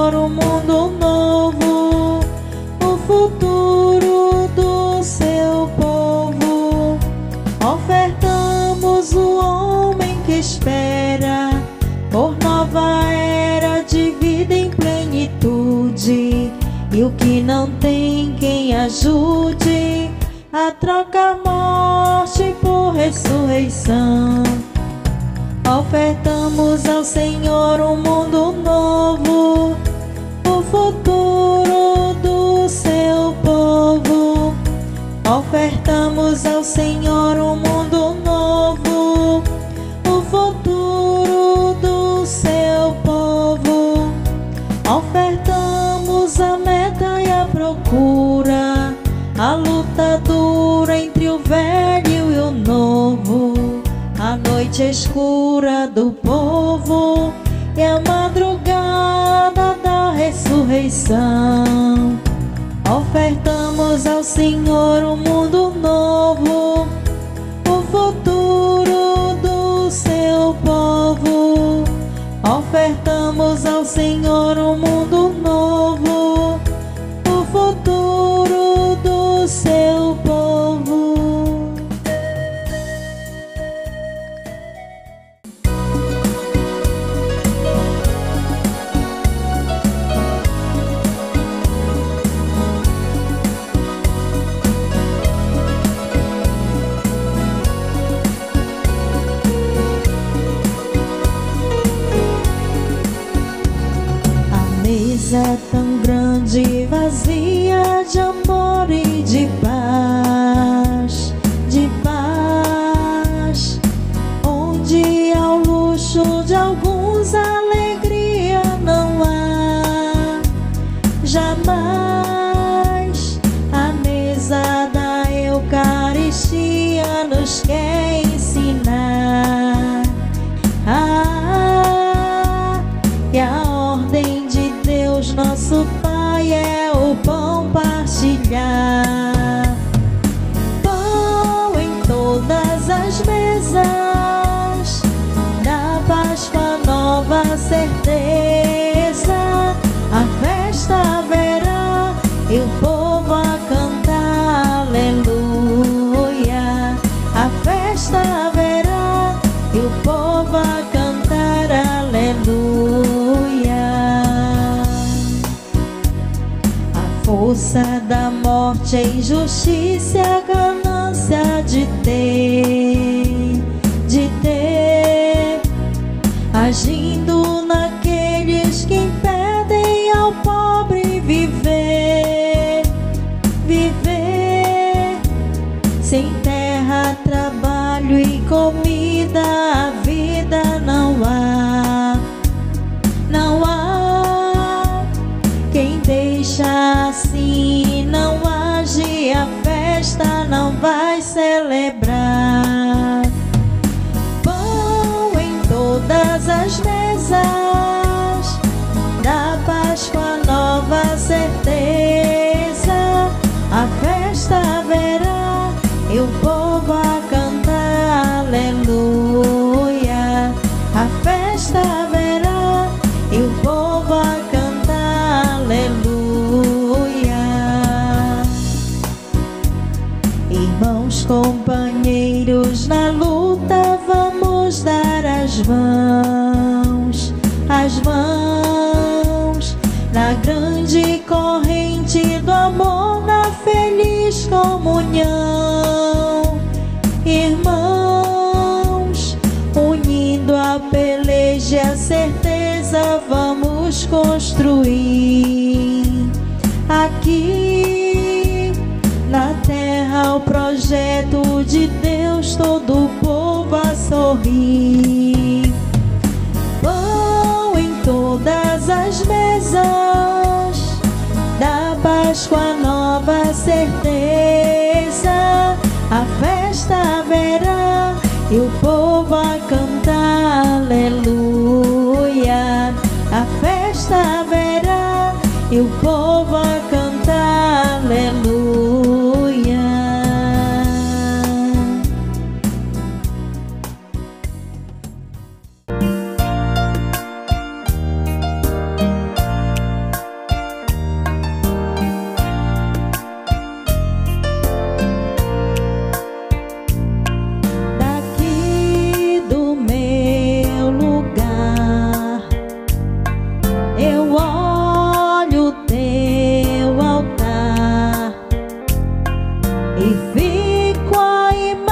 Senhor um mundo novo, o futuro do seu povo. Ofertamos o homem que espera por nova era de vida em plenitude, e o que não tem quem ajude a trocar morte por ressurreição. Ofertamos ao Senhor um mundo novo, o futuro do seu povo. Ofertamos ao Senhor um mundo novo, o futuro do seu povo. Ofertamos a meta e a procura, a luta dura entre o velho e o novo, a noite escura do povo e a madrugada da ressurreição. Ofertamos ao Senhor um mundo novo, o futuro do seu povo. Ofertamos ao Senhor um mundo novo, o futuro do seu povo. Mesa tão grande e vazia de amor e de paz, de paz, onde ao luxo de alguns alegria não há jamais. A mesa da Eucaristia nos quer ensinar ah, que a ordem de Deus nosso Pai é o pão partilhar. Pão em todas as mesas, da Páscoa nova certeza. A festa haverá e o povo a cantar aleluia. A festa haverá e o povo a cantar aleluia. Força da morte, a injustiça, a ganância de ter, de ter, agindo naqueles que impedem ao pobre viver, viver. Sem terra, trabalho e comida, a vida não há, não há. Quem deixa assim não age, a festa não vai celebrar. Pão em todas as mesas, da Páscoa nova certeza. A festa haverá e o povo a cantar aleluia. A festa haverá e o povo a cantar aleluia. Irmãos, companheiros na luta, vamos dar as mãos, as mãos, na grande corrente do amor, na feliz comunhão. Irmãos, unindo a peleja e a certeza, vamos construir aqui na terra o projeto de Deus, todo o povo a sorrir. Pão em todas as mesas, da Páscoa nova certeza. A festa haverá e o povo a cantar aleluia. A festa haverá e o povo a cantar aleluia. e fico a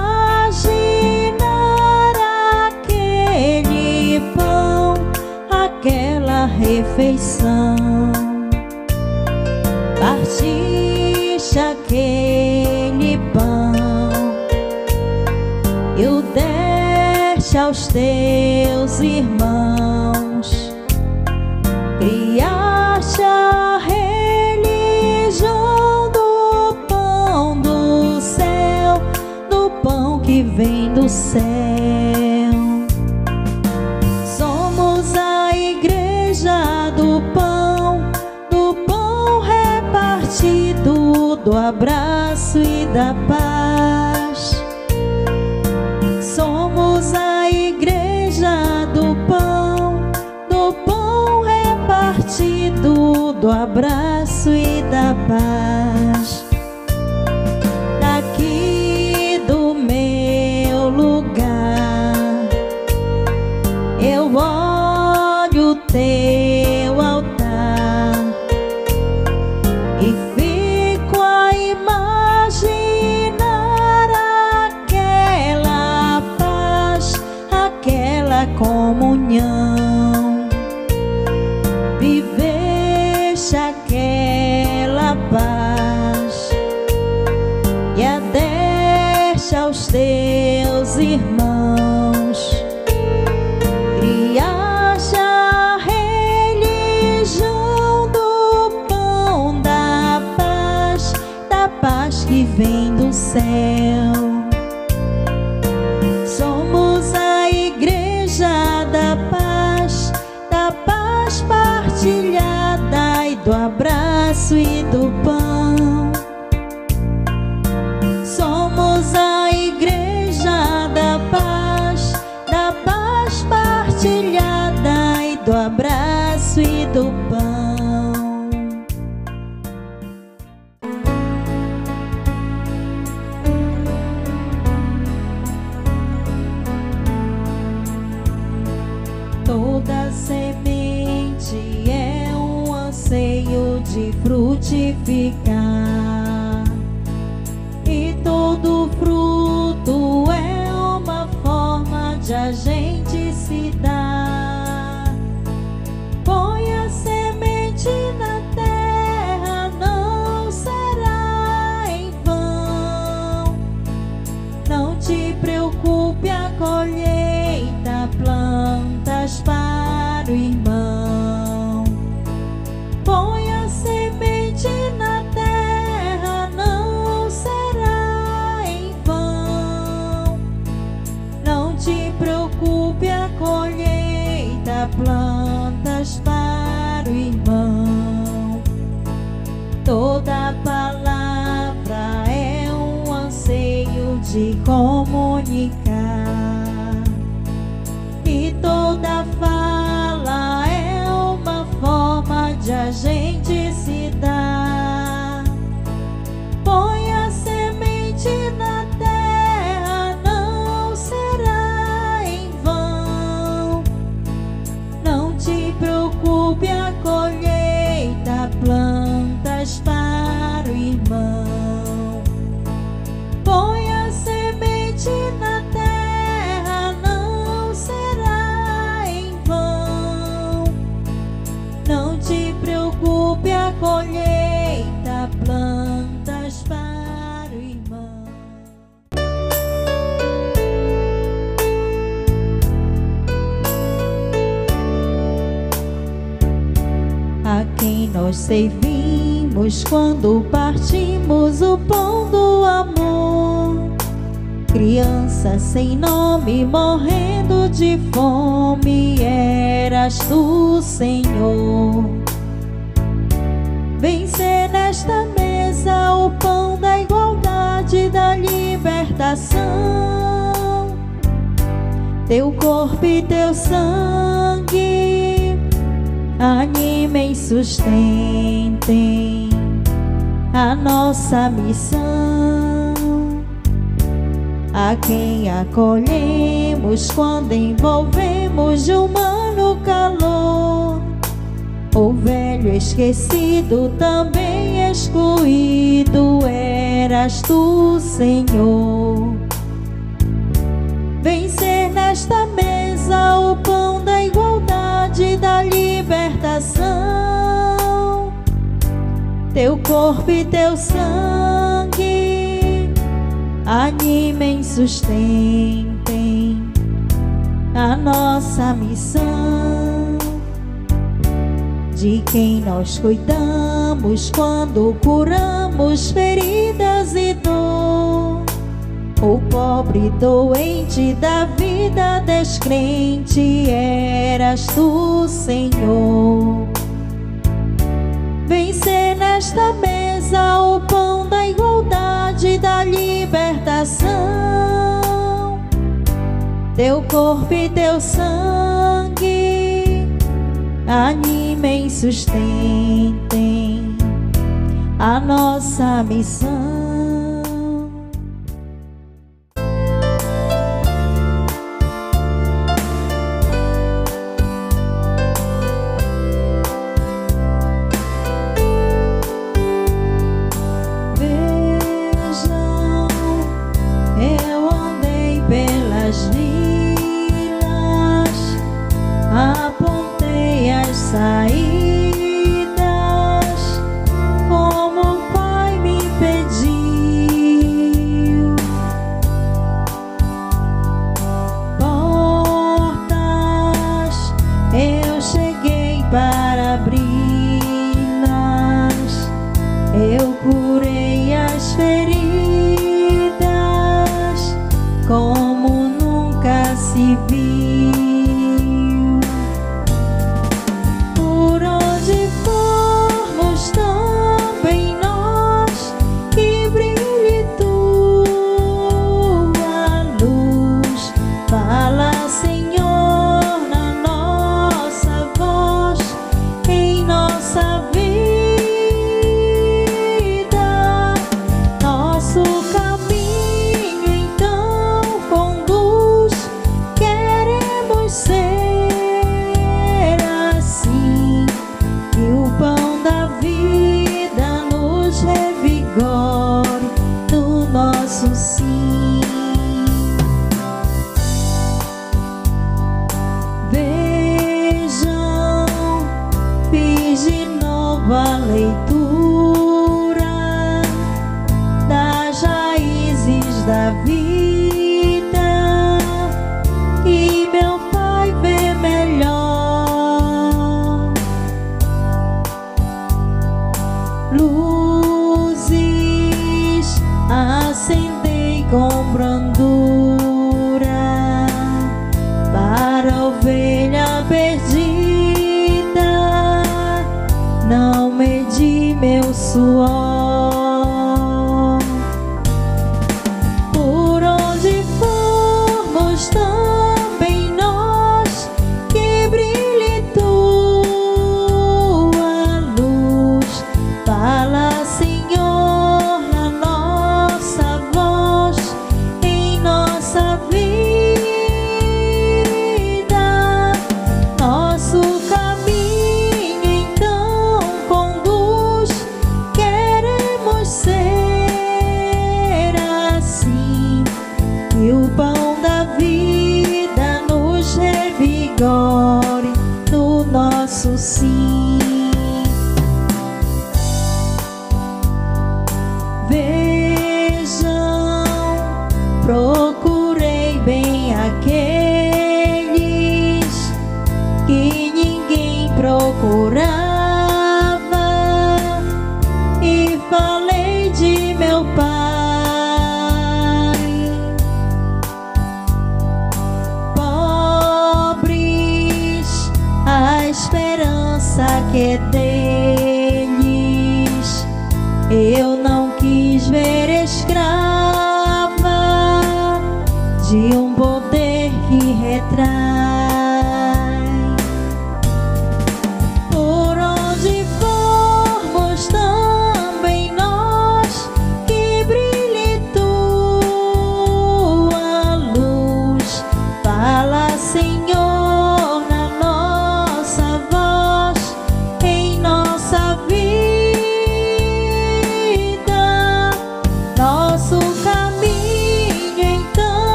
imaginar aquele pão, aquela refeição. Partiste aquele pão e o deste aos teus irmãos. Criaste a religião do pão do céu, do pão que vem do céu. Somos a igreja do pão, do pão repartido, do abraço e da paz. Somos a igreja do pão, do pão repartido, do abraço e da paz. Daqui do meu lugar eu olho o teu altar e fico a imaginar aquela paz, aquela comunhão. Viveste aquela paz e a deste aos teus irmãos. Criaste a religião do pão da paz, da paz que vem do céu. Somos a igreja da paz, da paz partilhada e do abraço e do pão. Somos a igreja da paz, da paz partilhada e do abraço e do pão. Toda semente é um anseio de frutificar, e todo fruto é uma forma de a gente se dar. Põe a semente na terra, não será em vão. Não te preocupe, a colheita plantas para o irmão. Põe a semente na terra, não será em vão. Não te preocupe, a colheita plantas para o irmão. Toda palavra é um anseio de comunicar, e toda fala é uma forma de a gente se dar. Põe a semente na terra, não será em vão. Não te preocupe, a colheita plantas para o irmão. Põe a semente na terra, não será em vão. Não te preocupe, a colheita plantas para o irmão. A quem nós servimos quando partimos o pão do amor. Criança sem nome, morrendo de fome, eras tu, Senhor. Vem ser nesta mesa o pão da igualdade, da libertação. Teu corpo e teu sangue animem, sustentem a nossa missão. A quem acolhemos quando envolvemos de humano calor. O velho esquecido também excluído eras tu, Senhor. Vencer nesta mesa o pão da igualdade e da libertação. Teu corpo e teu sangue animem, sustentem a nossa missão, de quem nós cuidamos quando curamos feridas e dor. O pobre doente da vida descrente eras tu, Senhor. Vencer nesta mesa o pão da igualdade e da libertação. Teu corpo e teu sangue animem, sustentem a nossa missão. Apontei as saídas, como o Pai me pediu. Portas eu cheguei para abri-las, eu curei as feridas, como nunca se viu. A leitura das raízes da vida, e meu Pai vê melhor. Luzes acendei com brandura para a ovelha perdida. Não medi meu suor. Por onde formos também nós, que brilhe tua luz. Fala, Senhor, na nossa voz, em nossa vida, nosso caminho. E o pão da vida nos revigore no nosso sim. Vejam, procurei bem aqueles que ninguém procurava, e falei de meu Pai. Que é deles eu não quis ver, escrava de um poder que retrai. Por onde formos também nós, que brilhe tua luz. Fala, Senhor, na nossa voz, em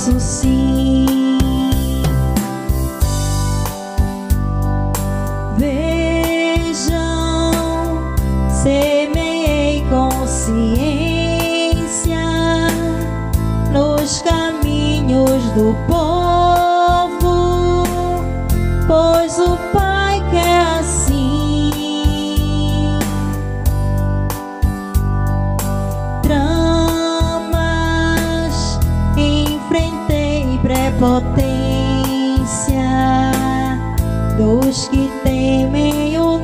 nosso sim. Vejam, semeei consciência nos caminhos do povo, pois o Pai quer assim. Tramas enfrentei prepotência dos que temem o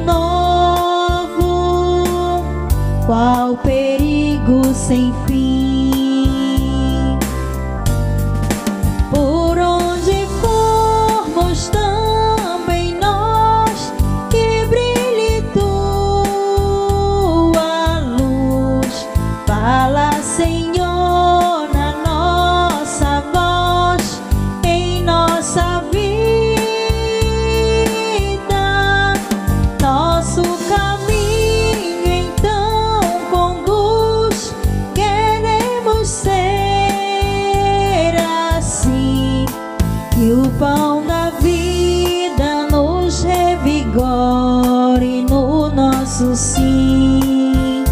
novo, qual perigo sem fim. Por onde formos também nós, que brilhe tua luz. Fala, Senhor, na nossa voz, em nossa vida, nosso caminho então conduz. Queremos ser assim, que o pão da vida nos revigore no nosso sim.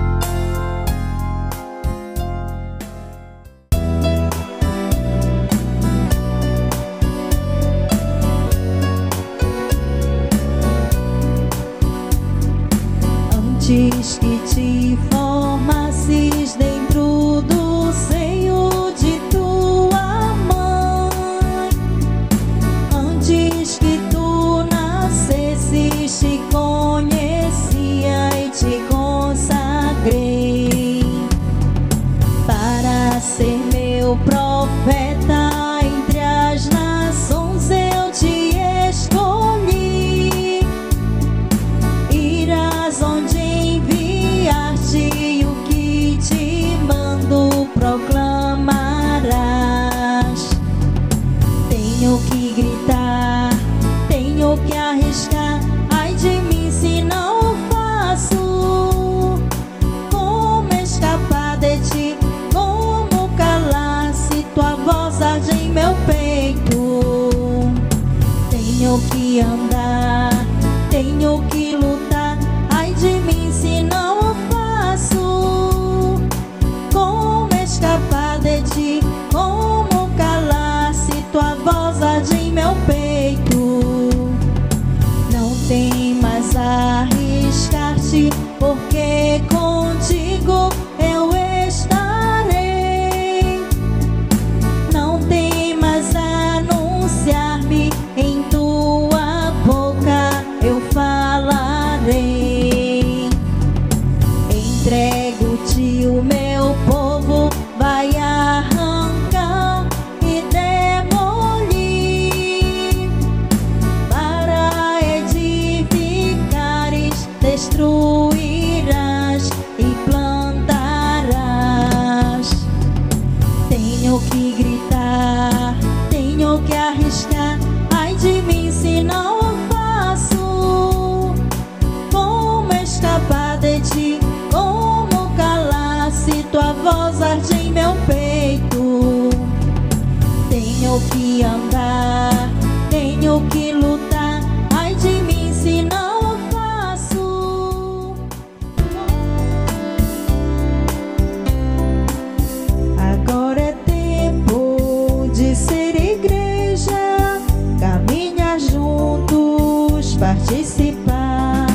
Antes que te formasses dentro do seio de tua mãe, antes que tu nascesses, te conhecia e te consagrei para ser meu profeta entre as nações. Eu te escolhi, irás onde enviar-te, o que te mando proclamarás. Tenho que gritar, tenho que arriscar, ai de mim se não o faço. Como escapar de ti, como calar se tua voz arde em meu peito. Tenho que andar, tenho que lutar, ai de mim se não o faço. Como escapar de ti, como calar se tua voz arde em meu peito. Não temas arriscar-te, porque contigo eu estarei. Não temas anunciar-me, em tua boca eu falarei. Entrego-te o meu povo, vai arrancar e demolir, para edificares, destruirás e plantarás. Tenho que gritar, tenho que arriscar, ai de mim se não o faço. Como escapar de ti, como calar se tua voz arde em meu peito. Tenho que andar, tenho que lutar, ai de mim se não o faço. Agora é tempo de ser igreja, caminhar juntos, participar.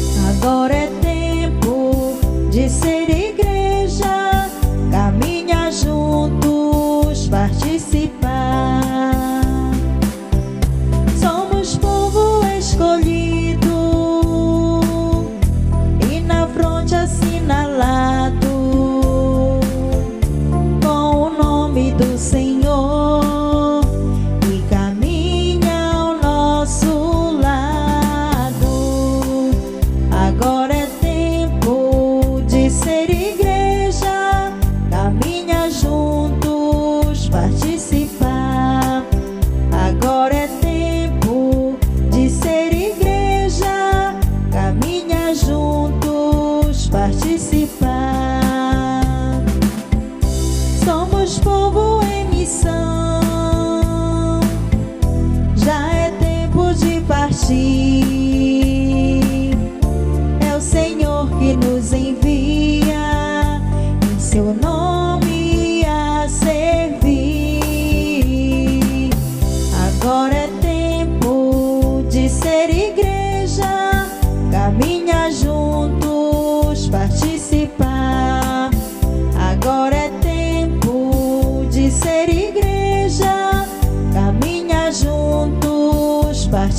Agora é tempo de ser igreja, caminhar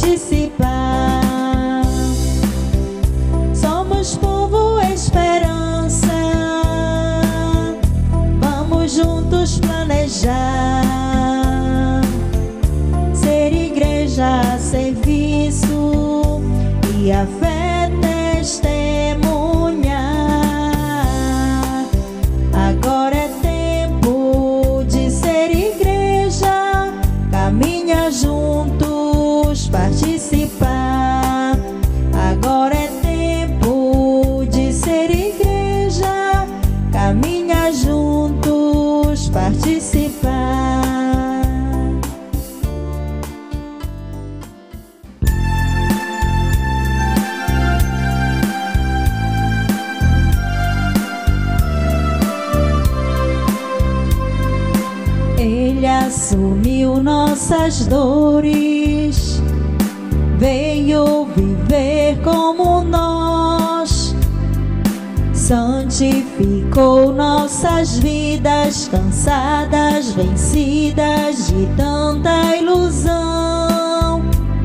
participar. Somos povo esperança, vamos juntos planejar, ser igreja a serviço e a fé testemunhar. Agora é tempo de ser igreja, caminha juntos participar. Agora é tempo de ser igreja, caminha juntos participar. Ele assumiu nossas dores, veio viver como nós, santificou nossas vidas cansadas, vencidas de tanta ilusão.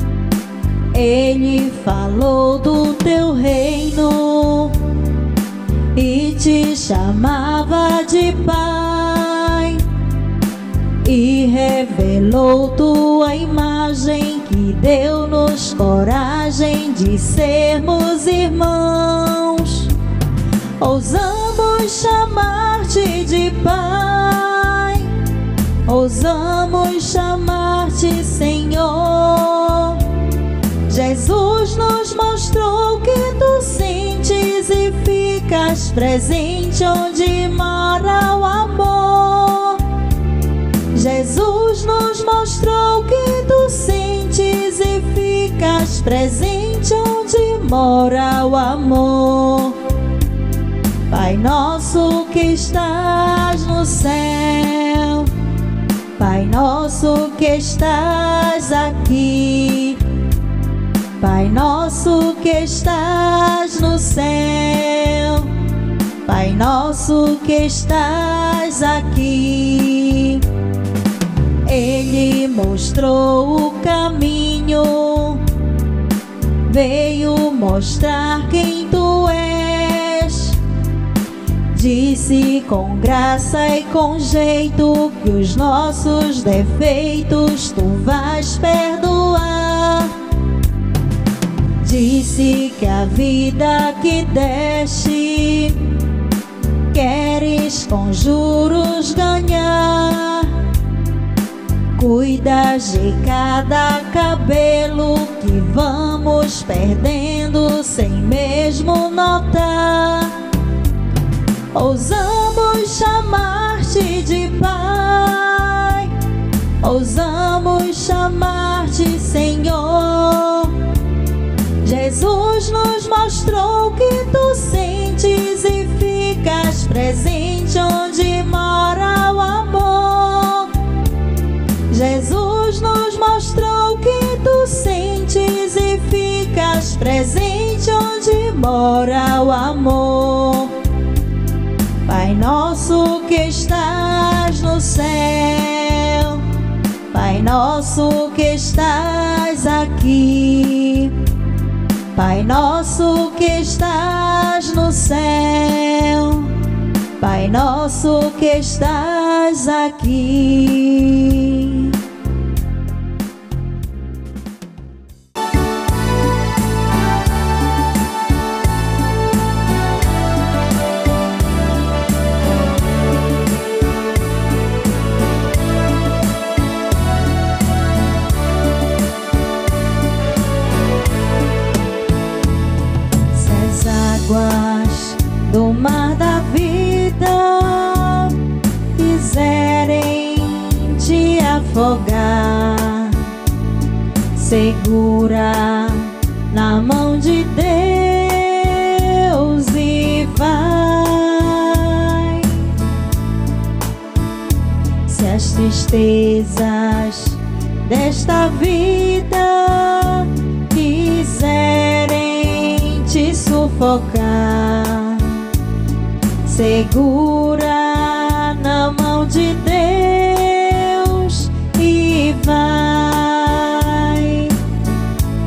Ele falou do teu reino e te chamava de Pai, e revelou tua imagem, que deu-nos coragem de sermos irmãos. Ousamos chamar-te de Pai, ousamos chamar-te Senhor. Jesus nos mostrou que tu sentes e ficas presente onde mora o amor. Jesus nos mostrou que tu sentes e ficas presente onde mora o amor. Pai nosso que estás no céu, Pai nosso que estás aqui, Pai nosso que estás no céu, Pai nosso que estás aqui. Ele mostrou o caminho, veio mostrar quem tu és. Disse com graça e com jeito que os nossos defeitos tu vais perdoar. Disse que a vida que deste queres com juros ganhar. Cuidas de cada cabelo que vamos perdendo sem mesmo notar. Ousamos chamar-te de Pai, ousamos chamar-te Senhor. Jesus nos mostrou que tu sentes e ficas presente onde mora o amor. Jesus nos mostrou que tu sentes e ficas presente onde mora o amor. Pai nosso que estás no céu, Pai nosso que estás aqui, Pai nosso que estás no céu, Pai nosso que estás aqui. Águas do mar da vida quiserem te afogar, segura na mão de Deus e vai. Se as tristezas desta vida quiserem te sufocar, segura na mão de Deus e vai.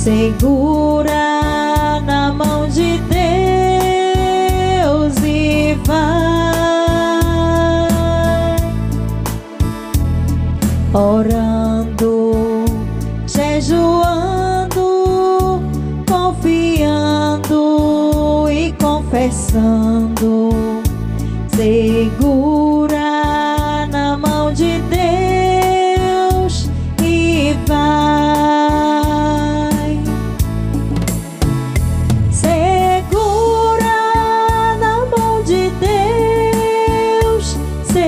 Segura na mão de Deus e vai orando, jejuando, confiando e confessando. Segura na mão de Deus e vai. Segura na mão de Deus,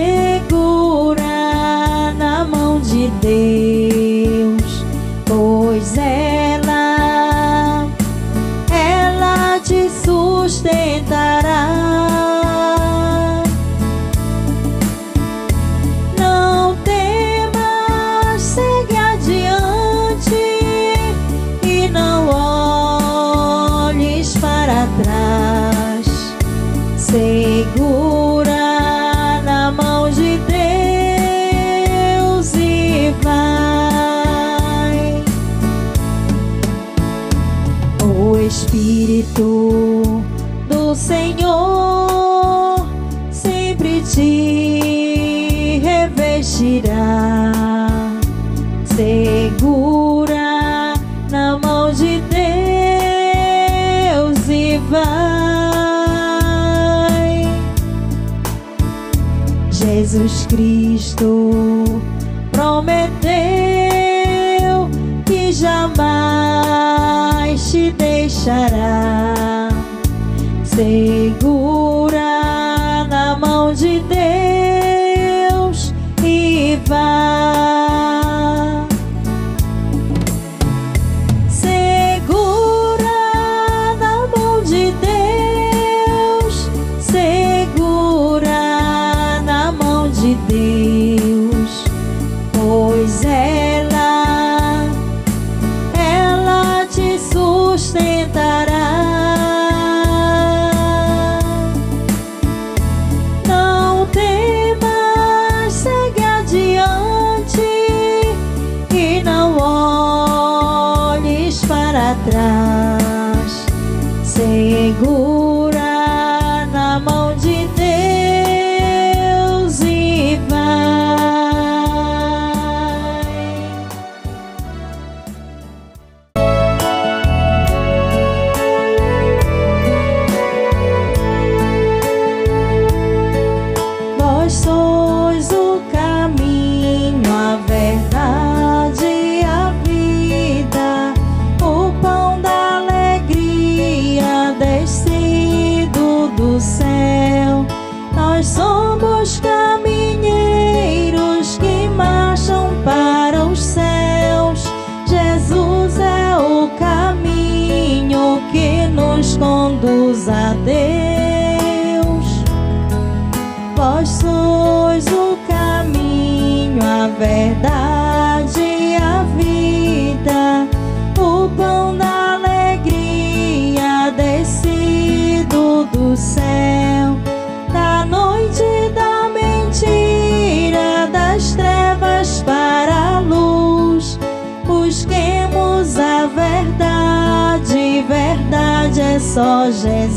segura na mão de Deus, pois ela, ela te sustentará. Segura na mão de Deus e vai. O Espírito do Senhor sempre te revestirá. Segura na mão de Deus e vai. Jesus Cristo prometeu que jamais te deixará. Segura na mão de Deus e vai. Segura na mão de Deus, segura na mão de Deus, pois ela, ela te sustentará. Não temas, segue adiante e não olhes para trás. Segura na mão de Deus e vai. Vós sois o caminho, a verdade e a vida, o pão da alegria descido do céu. Nós somos caminheiros que marcham para os céus. Jesus é o caminho que nos conduz a Deus. Vós sois o caminho, a verdade e a vida, o pão da alegria descido do céu. Da noite da mentira, das trevas para a luz, busquemos a verdade. Verdade é só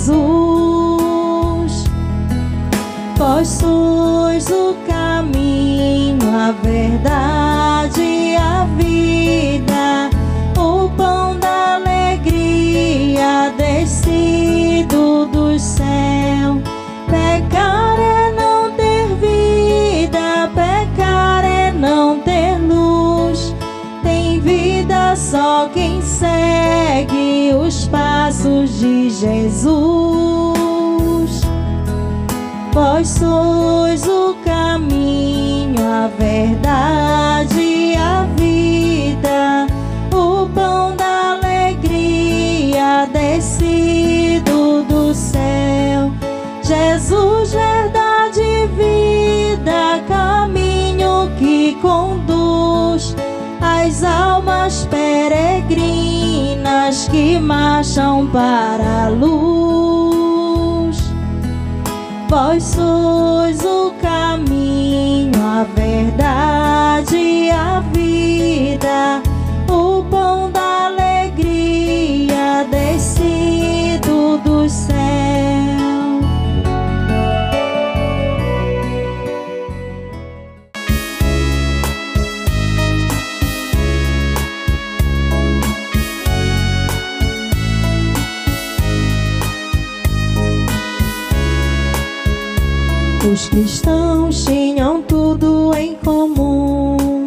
Jesus. Vós sois o caminho, a verdade e a vida, o pão da alegria descido do céu. Pecar é não ter vida, pecar é não ter luz. Tem vida só quem segue os passos de Jesus. Vós sois o caminho, a verdade e a vida, o pão da alegria descido do céu. Jesus, verdade e vida, caminho que conduz as almas peregrinas que marcham para a luz. Vós sois o caminho, a verdade e a vida, o pão da alegria Os cristãos tinham tudo em comum,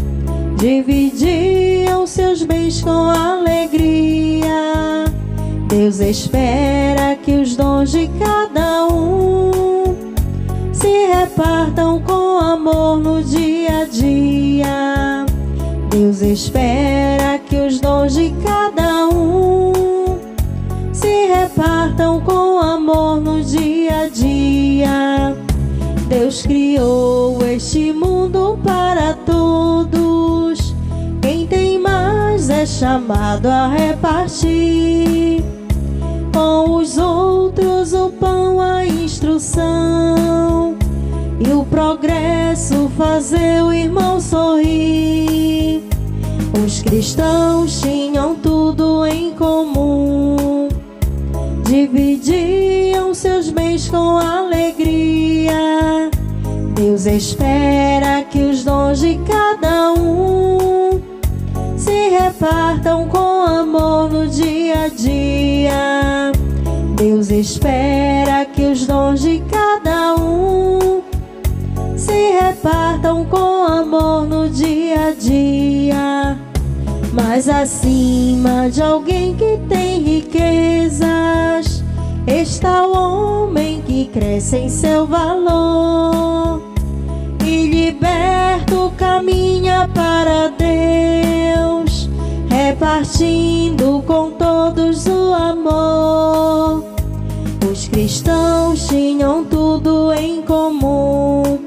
dividiam seus bens com alegria. Deus espera que os dons de cada um se repartam com amor no dia a dia. Deus espera que os dons de cada um se repartam com amor no dia a dia. Deus criou este mundo para todos. Quem tem mais é chamado a repartir com os outros o pão, a instrução e o progresso, fazer o irmão sorrir. Os cristãos tinham tudo em comum, dividiam seus bens com alegria. Deus espera que os dons de cada um se repartam com amor no dia a dia. Deus espera que os dons de cada um se repartam com amor no dia a dia. Mas acima de alguém que tem riquezas está o homem que cresce em seu valor e liberto caminha para Deus, repartindo com todos o amor. Os cristãos tinham tudo em comum,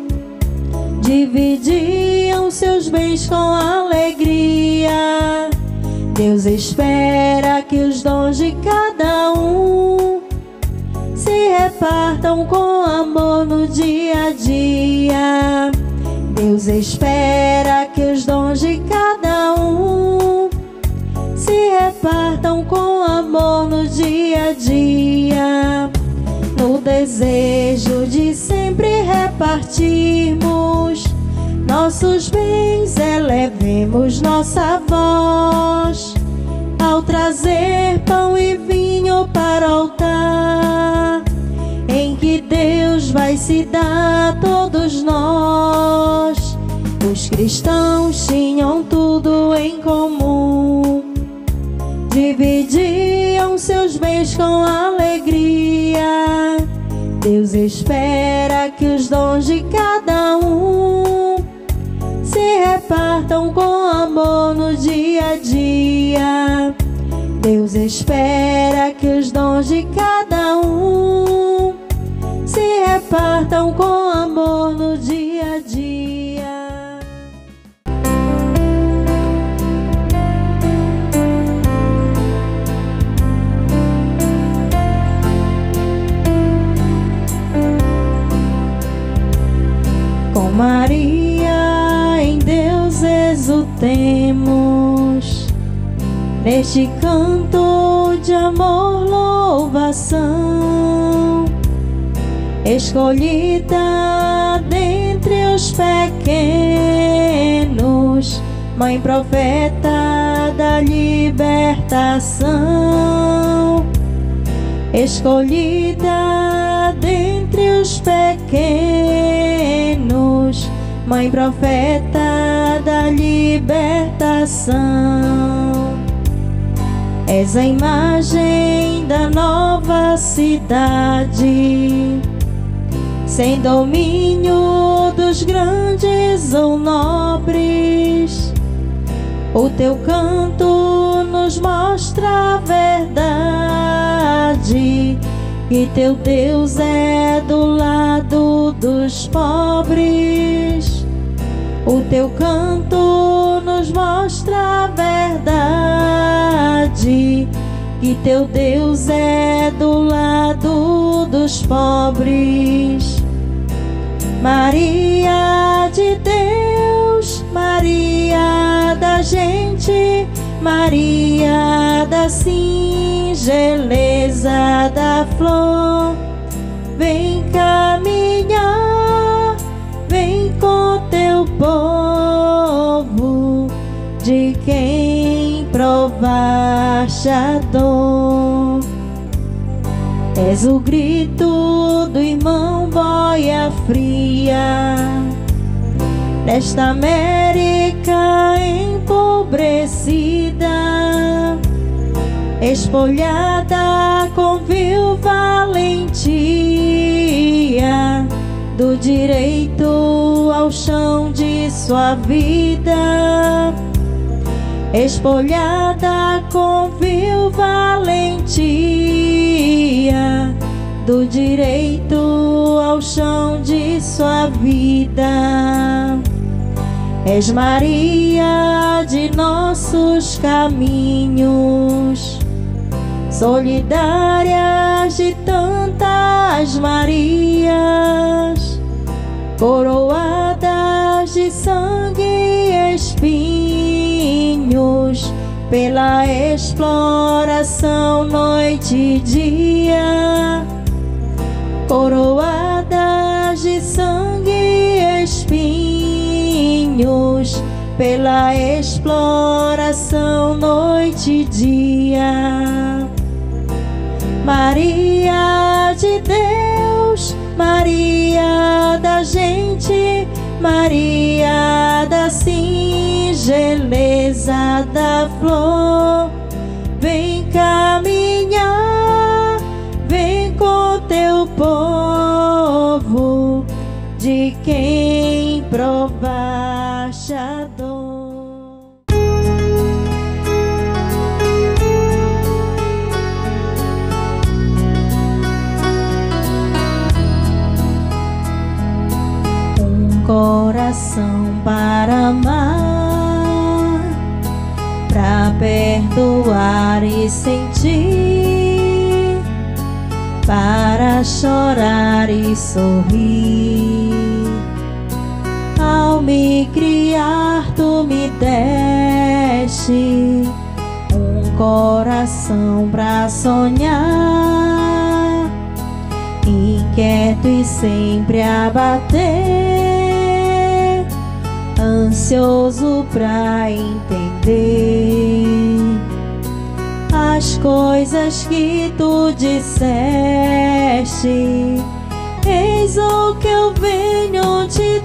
dividiam seus bens com alegria. Deus espera que os dons de cada um se repartam com amor no dia a dia. Deus espera que os dons de cada um se repartam com amor no dia a dia. No desejo de sempre repartirmos nossos bens, elevemos nossa voz ao trazer pão e vinho para o altar, em que Deus vai se dar a todos nós. Os cristãos tinham tudo em comum, dividiam seus bens com alegria. Deus espera que os dons de cada um se repartam com amor no dia a dia. Deus espera que os dons de cada um se repartam com amor no dia a dia. Com Maria em Deus exultemos, neste canto de amor, louvação, escolhida dentre os pequenos, mãe profeta da libertação, escolhida dentre os pequenos, mãe profeta da libertação. És a imagem da nova cidade, sem domínio dos grandes ou nobres. O teu canto nos mostra a verdade, que teu Deus é do lado dos pobres. O teu canto nos mostra a verdade, que teu Deus é do lado dos pobres. Maria de Deus, Maria da gente, Maria da singeleza da flor, vem caminhar, vem com teu povo, de quem provaste a dor. És o grito do irmão boia fria desta América empobrecida, espolhada com vil valentia do direito ao chão de sua vida, espolhada com vil valentia do direito ao chão de sua vida. És Maria de nossos caminhos, solidárias de tantas Marias, coroadas de sangue e espinhos pela exploração noite e dia, coroadas de sangue e espinhos pela exploração noite e dia. Maria de Deus, Maria da gente, Maria da singeleza da flor, vem caminhar, vem com teu povo, de quem provaste a dor. Coração para amar, para perdoar e sentir, para chorar e sorrir. Ao me criar tu me deste um coração para sonhar, inquieto e sempre a bater, ansioso pra entender as coisas que tu disseste. Eis o que eu venho te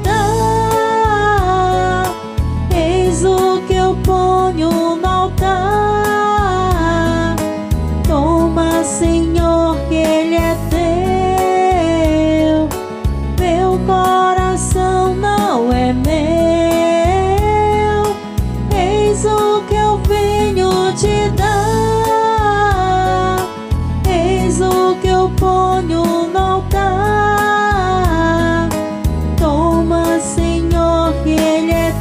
dar, eis o que eu ponho no altar. Toma, Senhor, que ele é teu, meu coração não é meu. O que eu venho te dar, eis o que eu ponho no altar. Toma, Senhor, que ele é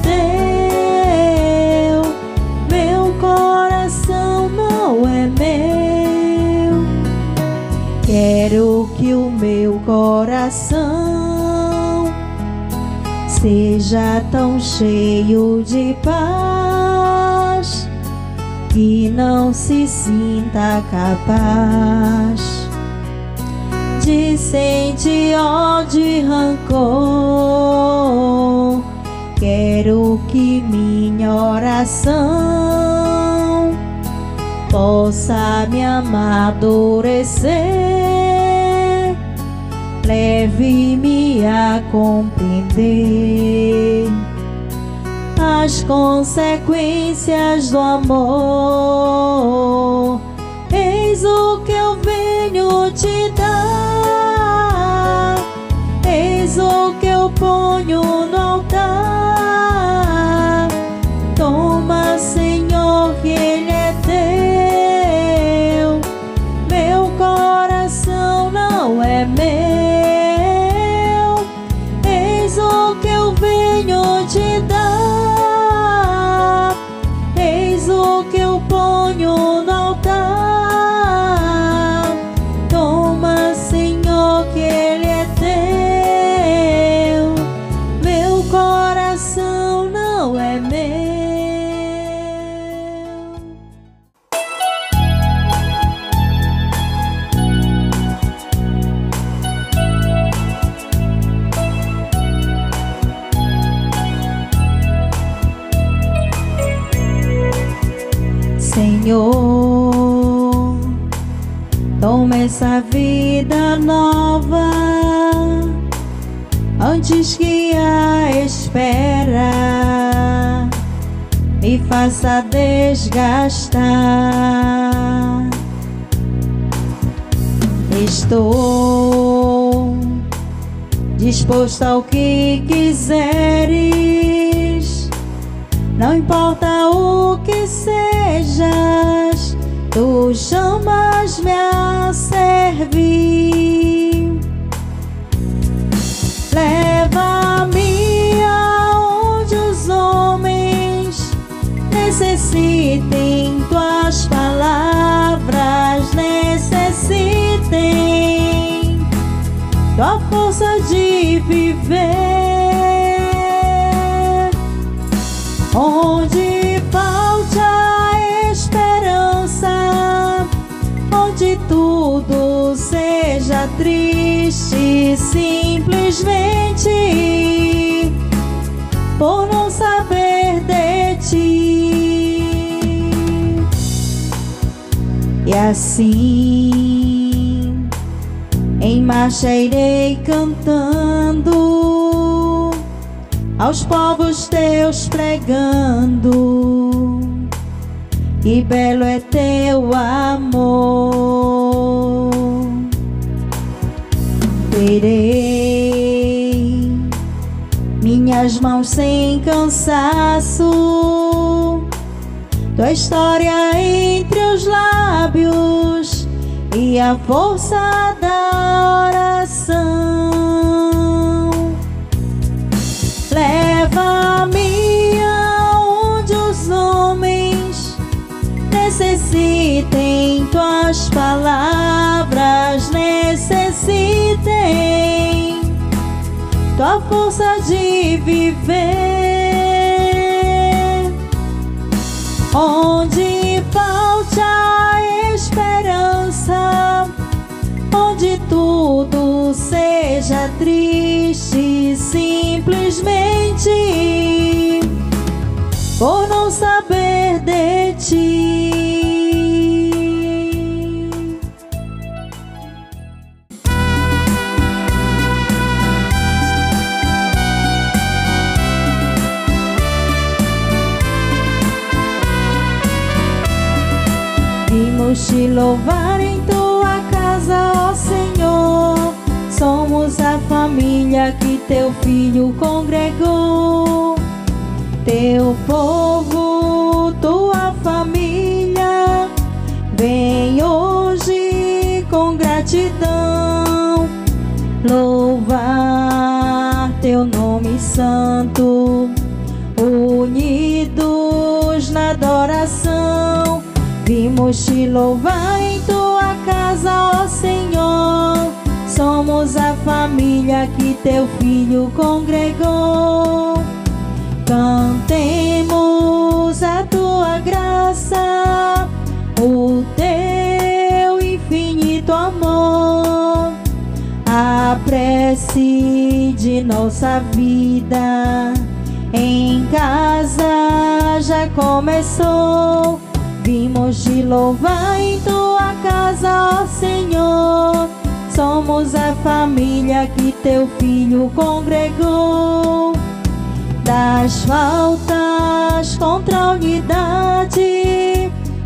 teu, meu coração não é meu. Quero que o meu coração seja tão cheio de paz que não se sinta capaz de sentir ódio e rancor. Quero que minha oração possa me amadurecer, leve-me a compreender as consequências do amor. Eis o que eu venho te dar, eis o que eu ponho no altar. Toma, Senhor, que ele é teu, meu coração não é meu. Eis o que eu venho te dar, eis o que eu ponho no altar. Toma, Senhor, que ele é teu, meu coração não é meu. Senhor, Toma essa vida nova antes que a espera me faça desgastar. Estou disposto ao que quiseres, não importa o que sejas, tu chamas-me a servir. Leva-me aonde os homens necessitem tuas palavras, necessitem tua força de viver. Onde falte a esperança, onde tudo seja triste, simplesmente por não saber de ti. E assim em marcha irei cantando, aos povos teus pregando, que belo é teu amor. Terei minhas mãos sem cansaço, tua história entre os lábios e a força da oração. Leva-me aonde os homens necessitem tuas palavras, necessitem tua força de viver. Onde falte a esperança, onde tudo seja triste, simplesmente por não saber de ti. Vimos te louvar em tua casa, ó Senhor. Somos a família que teu filho congregou. Teu povo, tua família, vem hoje com gratidão louvar teu nome santo, unidos na adoração. Vimos te louvar em tua casa, ó Senhor. Somos a família que teu filho congregou. Cantemos a tua graça, o teu infinito amor. A prece de nossa vida em casa já começou. Vimos te louvar em tua casa, ó Senhor. Somos a família que teu filho congregou. Das faltas contra a unidade,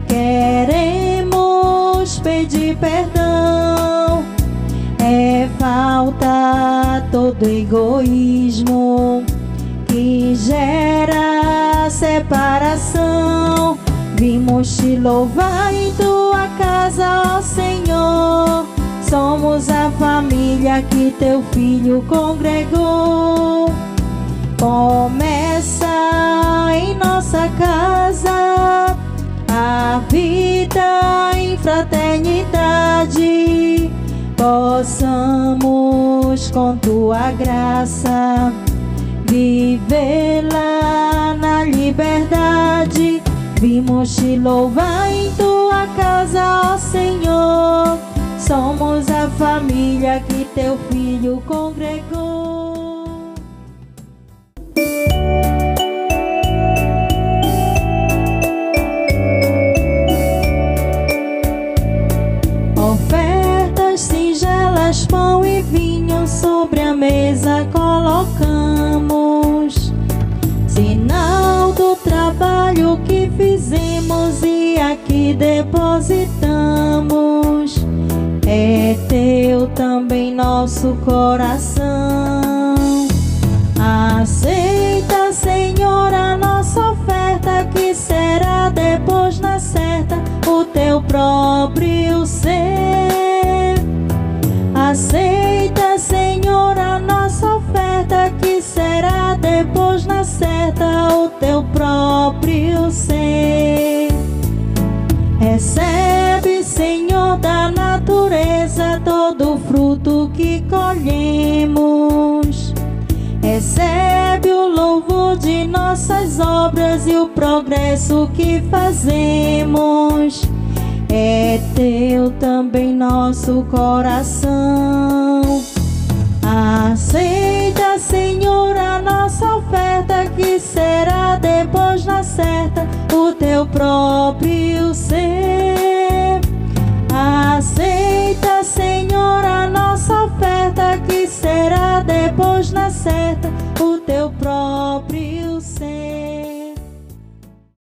queremos pedir perdão. É falta todo egoísmo que gera separação. Vimos te louvar em tua casa, ó Senhor. Somos a família que teu filho congregou. Começa em nossa casa a vida em fraternidade. Possamos com tua graça vivê-la na liberdade. Vimos te louvar em tua casa, ó Senhor. Somos a família que teu filho congregou. Oferta que depositamos, é teu também nosso coração. Aceita, Senhor, a nossa oferta, que será depois na certa o teu próprio ser. Aceita, Senhor, a nossa oferta, que será depois na certa o teu próprio ser. Recebe, Senhor, da natureza todo o fruto que colhemos. Recebe o louvor de nossas obras e o progresso que fazemos. É teu também nosso coração. Aceita, Senhor, a nossa oferta, que será depois na certa o teu próprio